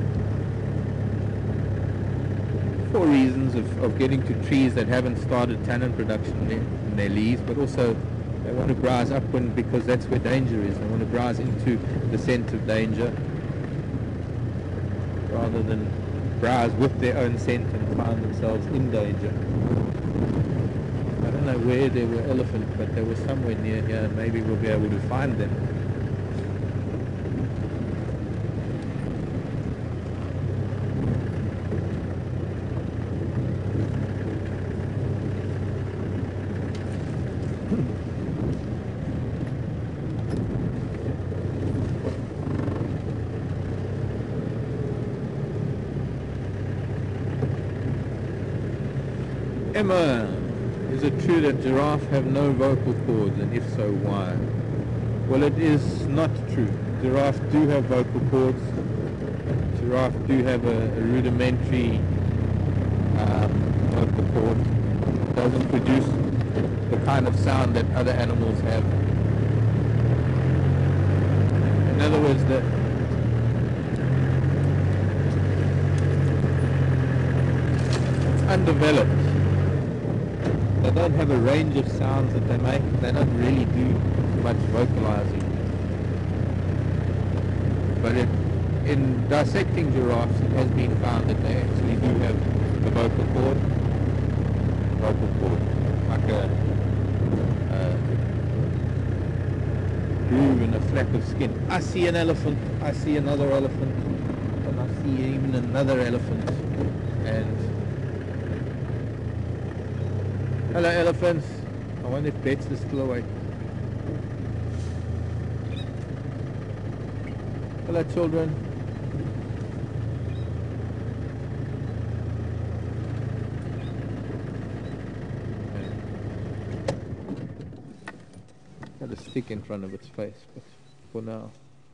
for reasons of, of getting to trees that haven't started tannin production in their, in their leaves, but also they want to browse upwind because that's where danger is. They want to browse into the scent of danger rather than browse with their own scent and find themselves in danger. I don't know where there were elephants, but they were somewhere near here, and maybe we'll be able to find them. Emma, is it true that giraffes have no vocal cords, and if so, why? Well, it is not true. Giraffes do have vocal cords. Giraffes do have a, a rudimentary um, vocal cord. It doesn't produce the kind of sound that other animals have. In other words, the it's undeveloped. They don't have a range of sounds that they make. They don't really do much vocalizing. But it, in dissecting giraffes, it has been found that they actually do have a vocal cord. Vocal cord, like a, a groove in a flap of skin. I see an elephant. I see another elephant, and I see even another elephant. And hello, elephants. I wonder if Bets is still awake. Hello, children. Got a stick in front of its face, but for now.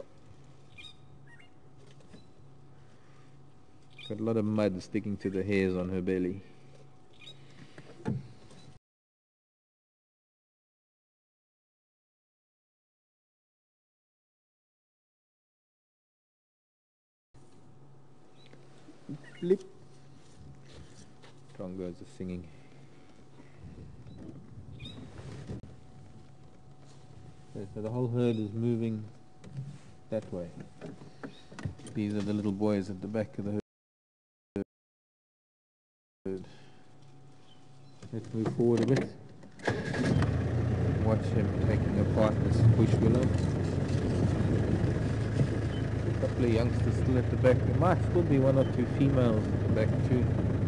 Got a lot of mud sticking to the hairs on her belly. blip. Tongos are singing. Okay, so the whole herd is moving that way. These are the little boys at the back of the herd. Let's move forward a bit. Watch him taking apart this bush willow. A couple of youngsters still at the back. There might still be one or two females at the back too.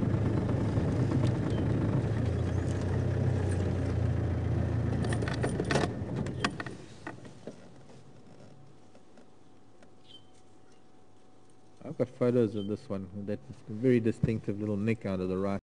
I've got photos of this one with that very distinctive little nick out of the right.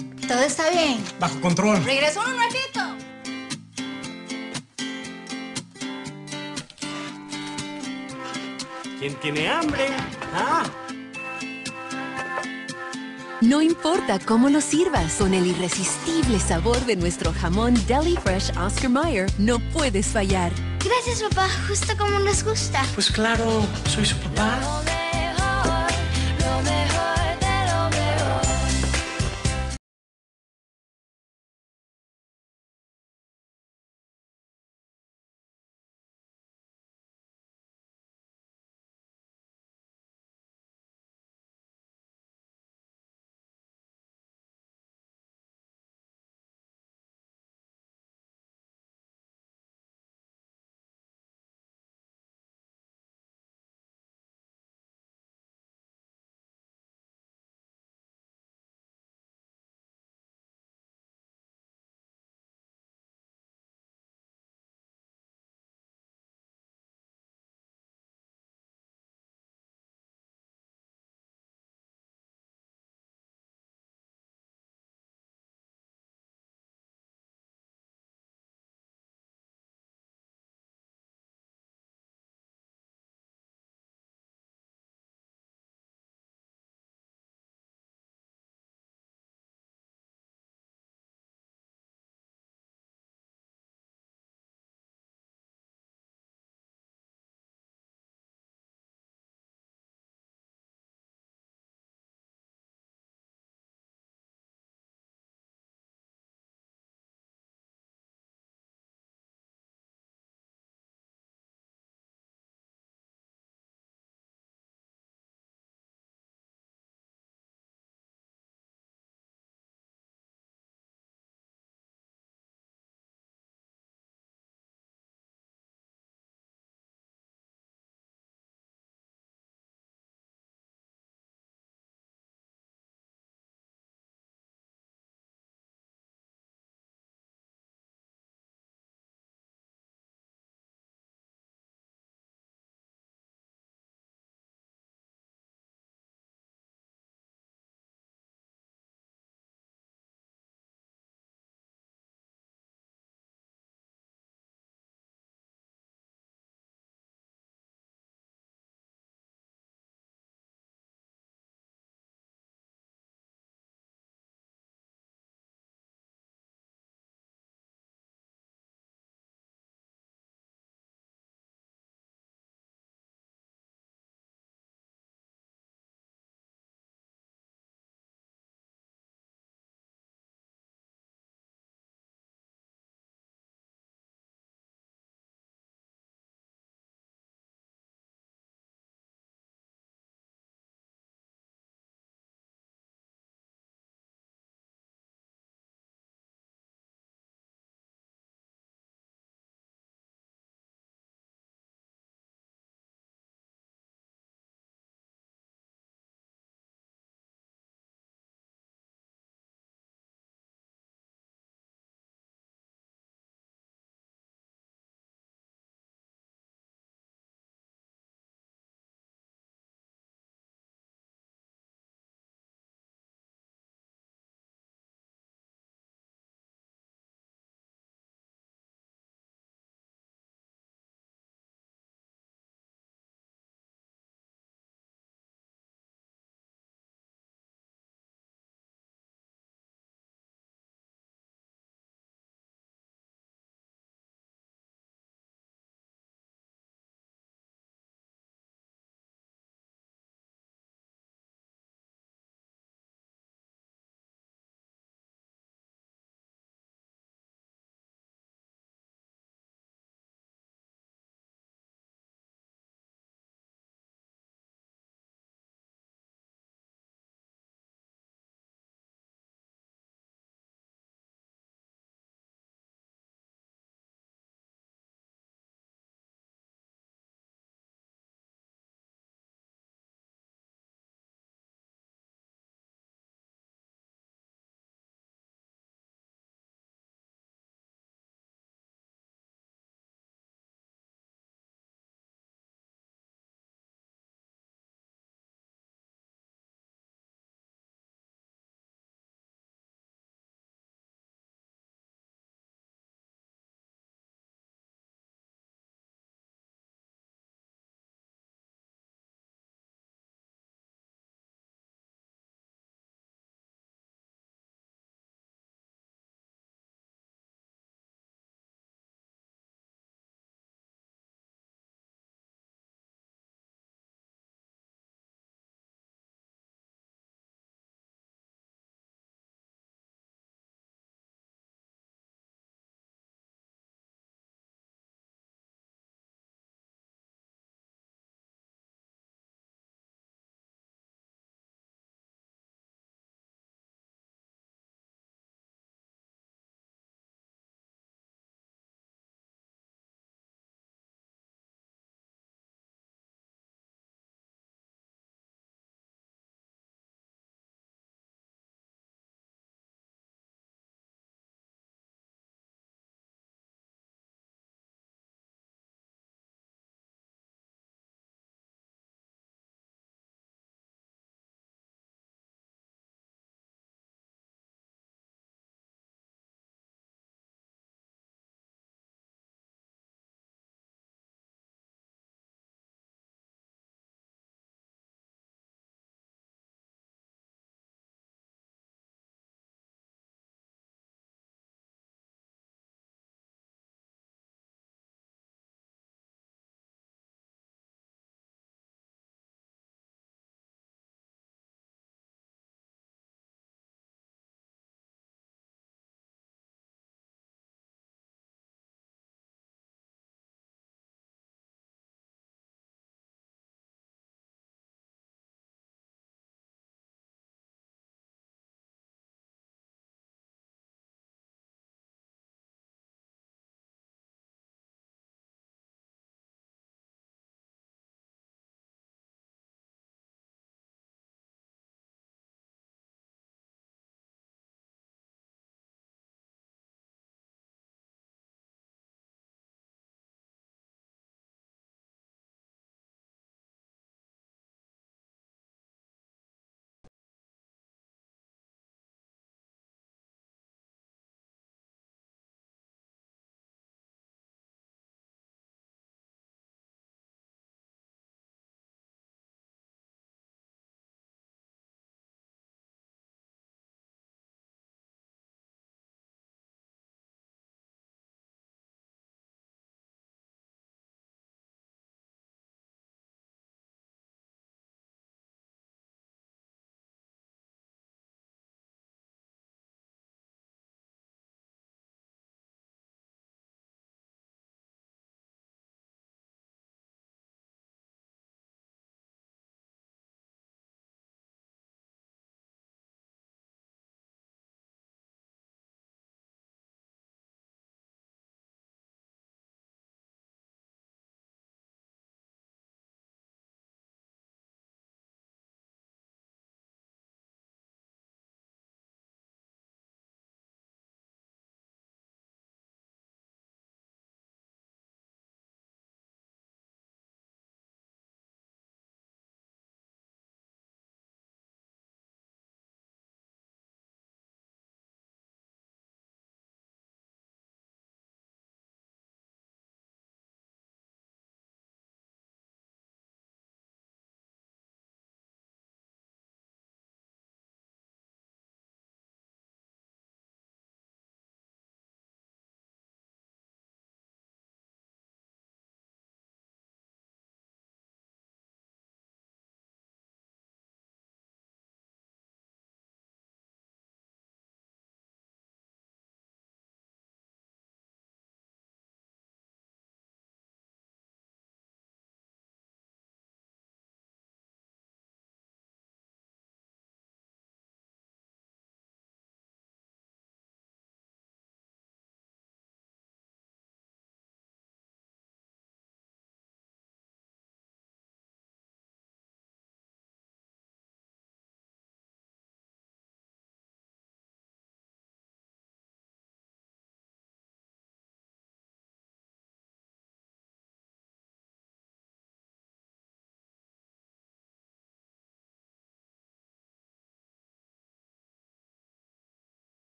Todo está bien. Bajo control. Regreso en un ratito. ¿Quién tiene hambre? ¿Ah? No importa cómo lo sirvas, con el irresistible sabor de nuestro jamón Deli Fresh Oscar Mayer, no puedes fallar. Gracias, papá. Justo como nos gusta. Pues claro, soy su papá.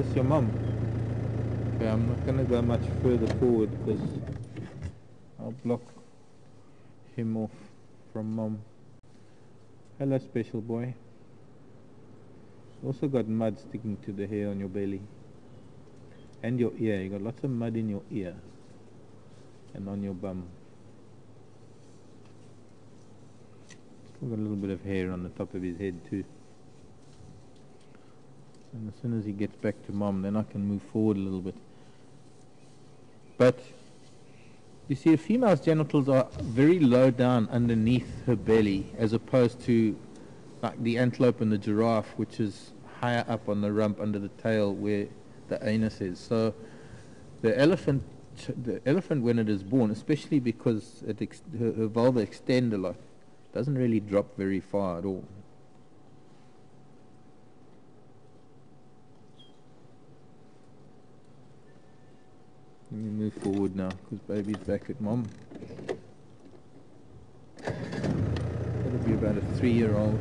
this your mom? Okay, I'm not going to go much further forward because I'll block him off from mom. Hello, special boy. Also got mud sticking to the hair on your belly and your ear. You got lots of mud in your ear and on your bum. Still got a little bit of hair on the top of his head too. And as soon as he gets back to mom, then I can move forward a little bit. But you see, a female's genitals are very low down underneath her belly, as opposed to like the antelope and the giraffe, which is higher up on the rump under the tail where the anus is. So the elephant, the elephant when it is born, especially because it ex her, her vulva extends a lot, doesn't really drop very far at all. Let me move forward now because baby's back at mom. That'll be about a three-year-old.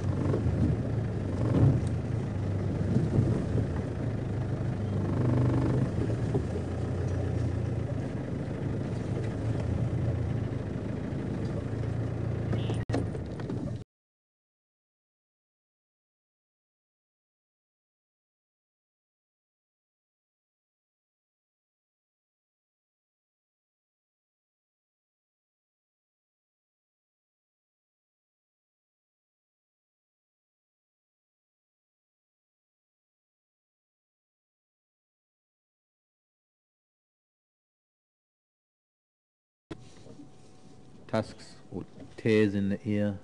Tusks or tears in the ear.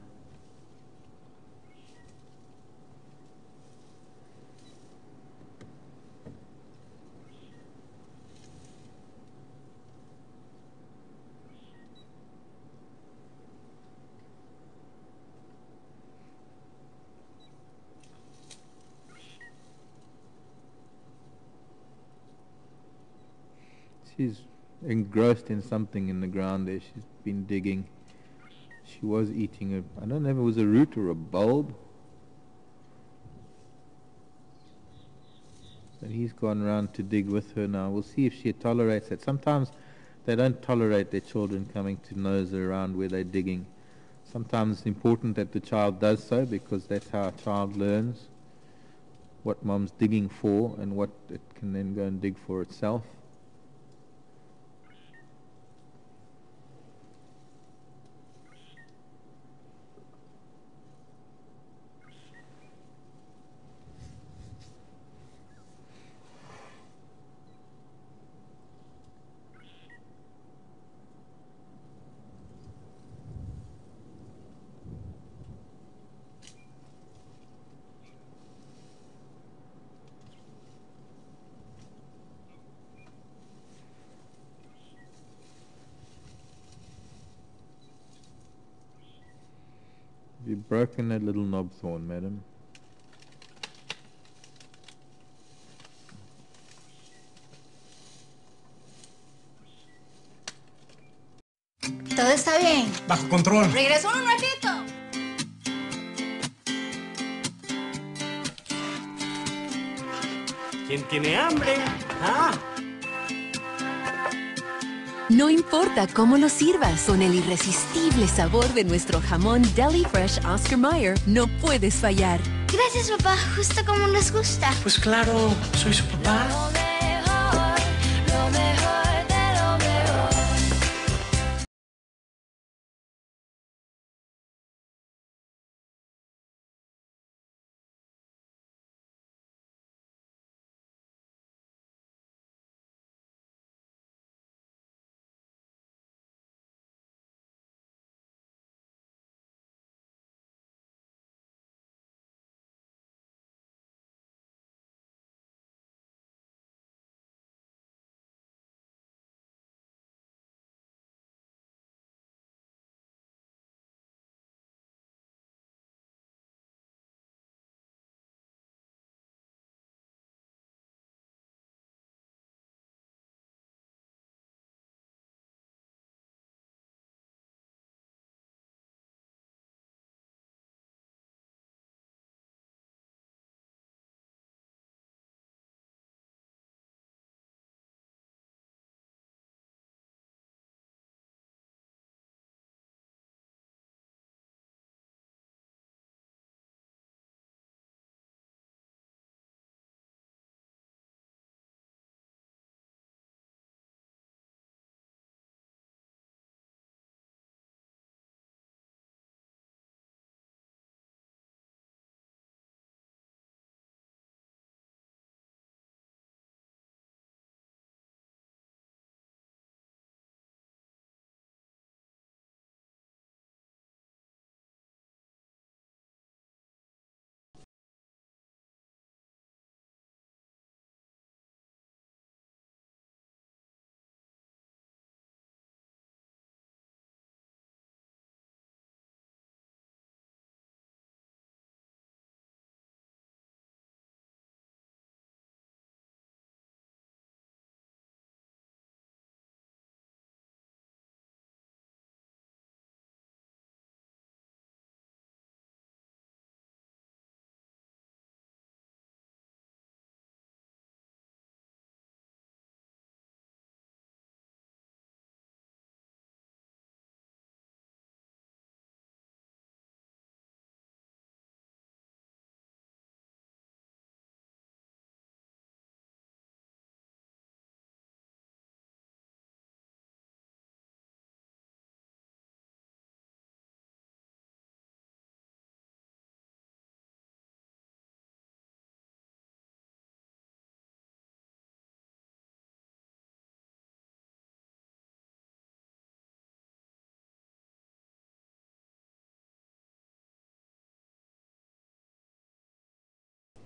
She's engrossed in something in the ground there. She's been digging. She was eating a, I don't know if it was a root or a bulb. But he's gone round to dig with her now. We'll see if she tolerates it. Sometimes they don't tolerate their children coming to nose around where they're digging. Sometimes it's important that the child does so because that's how a child learns what mom's digging for and what it can then go and dig for itself. You've broken that little knob thorn, madam. Todo está bien. Bajo control. Regreso en un ratito. ¿Quién tiene hambre? ¿Ah? No importa cómo lo sirvas, con el irresistible sabor de nuestro jamón Deli Fresh Oscar Mayer, no puedes fallar. Gracias, papá. Justo como nos gusta. Pues claro, soy su papá.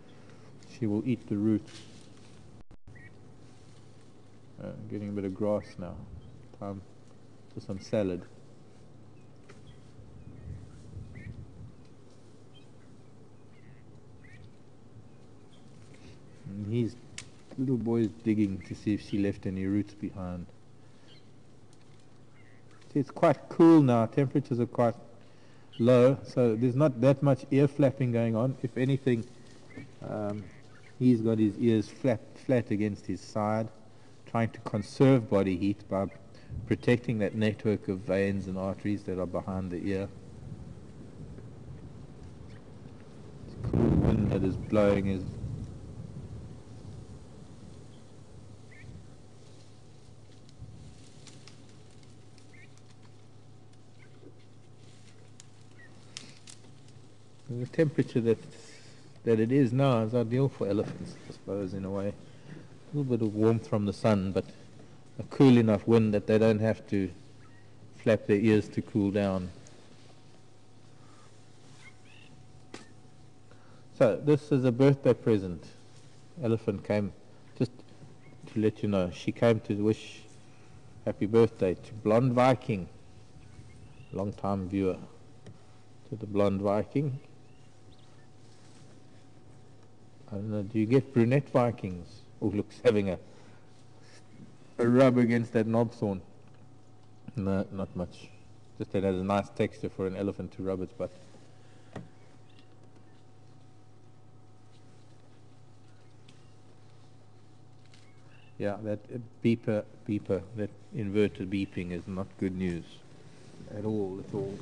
She will eat the roots. Uh, getting a bit of grass now. Time for some salad. And he's little boy's digging to see if she left any roots behind. See, it's quite cool now. Temperatures are quite low, so there's not that much ear flapping going on. If anything, um, he's got his ears flat, flat against his side, trying to conserve body heat by protecting that network of veins and arteries that are behind the ear. It's cool wind that is blowing his the temperature that that it is now is ideal for elephants, I suppose, in a way. A little bit of warmth from the sun, but a cool enough wind that they don't have to flap their ears to cool down. So this is a birthday present. Elephant came, just to let you know, she came to wish happy birthday to Blonde Viking, long time viewer, to the Blonde Viking. I don't know, do you get brunette Vikings? Oh, looks having a, a rub against that knobthorn. No, not much. Just that it has a nice texture for an elephant to rub its butt. Yeah, that uh, beeper, beeper, that inverted beeping is not good news at all, at all.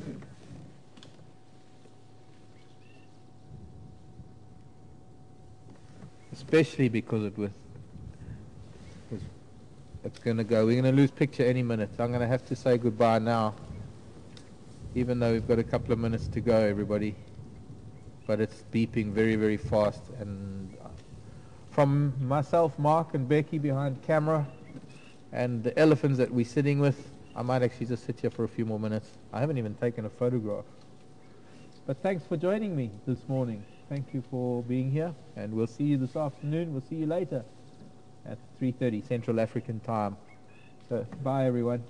Especially because it was, was it's going to go. We're going to lose picture any minute. I'm going to have to say goodbye now, even though we've got a couple of minutes to go, everybody. But it's beeping very, very fast. And from myself, Mark, and Becky behind camera, and the elephants that we're sitting with, I might actually just sit here for a few more minutes. I haven't even taken a photograph. But thanks for joining me this morning. Thank you for being here, and we'll see you this afternoon. We'll see you later at three thirty Central African time. So, bye everyone.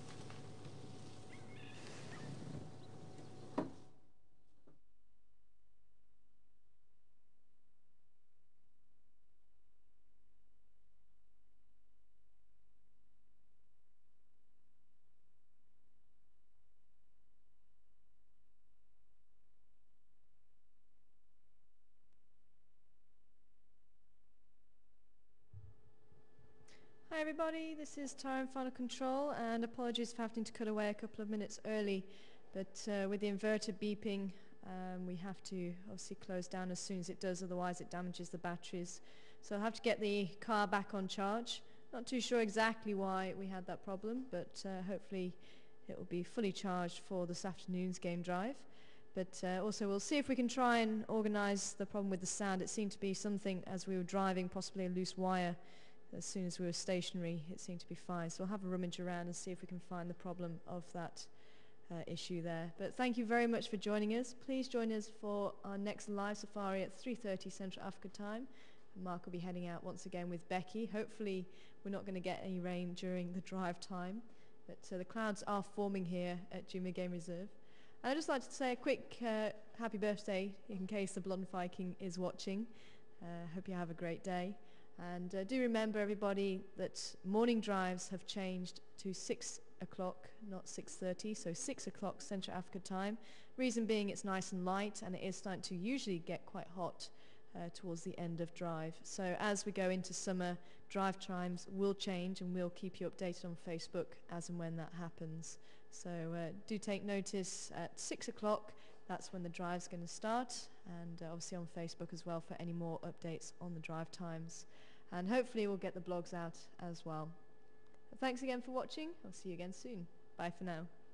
Hi everybody, this is Tara in Final Control, and apologies for having to cut away a couple of minutes early, but uh, with the inverter beeping um, we have to obviously close down as soon as it does, otherwise it damages the batteries. So I'll have to get the car back on charge. Not too sure exactly why we had that problem, but uh, hopefully it will be fully charged for this afternoon's game drive. But uh, also we'll see if we can try and organise the problem with the sound. It seemed to be something as we were driving, possibly a loose wire. As soon as we were stationary, it seemed to be fine. So we'll have a rummage around and see if we can find the problem of that uh, issue there. But thank you very much for joining us. Please join us for our next live safari at three thirty Central Africa time. And Mark will be heading out once again with Becky. Hopefully we're not going to get any rain during the drive time. But uh, the clouds are forming here at Juma Game Reserve. And I'd just like to say a quick uh, happy birthday in case the Blonde Viking is watching. Uh, hope you have a great day. And uh, do remember, everybody, that morning drives have changed to six o'clock, not six thirty, so six o'clock Central Africa time. Reason being it's nice and light, and it is starting to usually get quite hot uh, towards the end of drive. So as we go into summer, drive times will change, and we'll keep you updated on Facebook as and when that happens. So uh, do take notice at six o'clock. That's when the drive's going to start, and uh, obviously on Facebook as well for any more updates on the drive times. And hopefully we'll get the blogs out as well. Thanks again for watching. I'll see you again soon. Bye for now.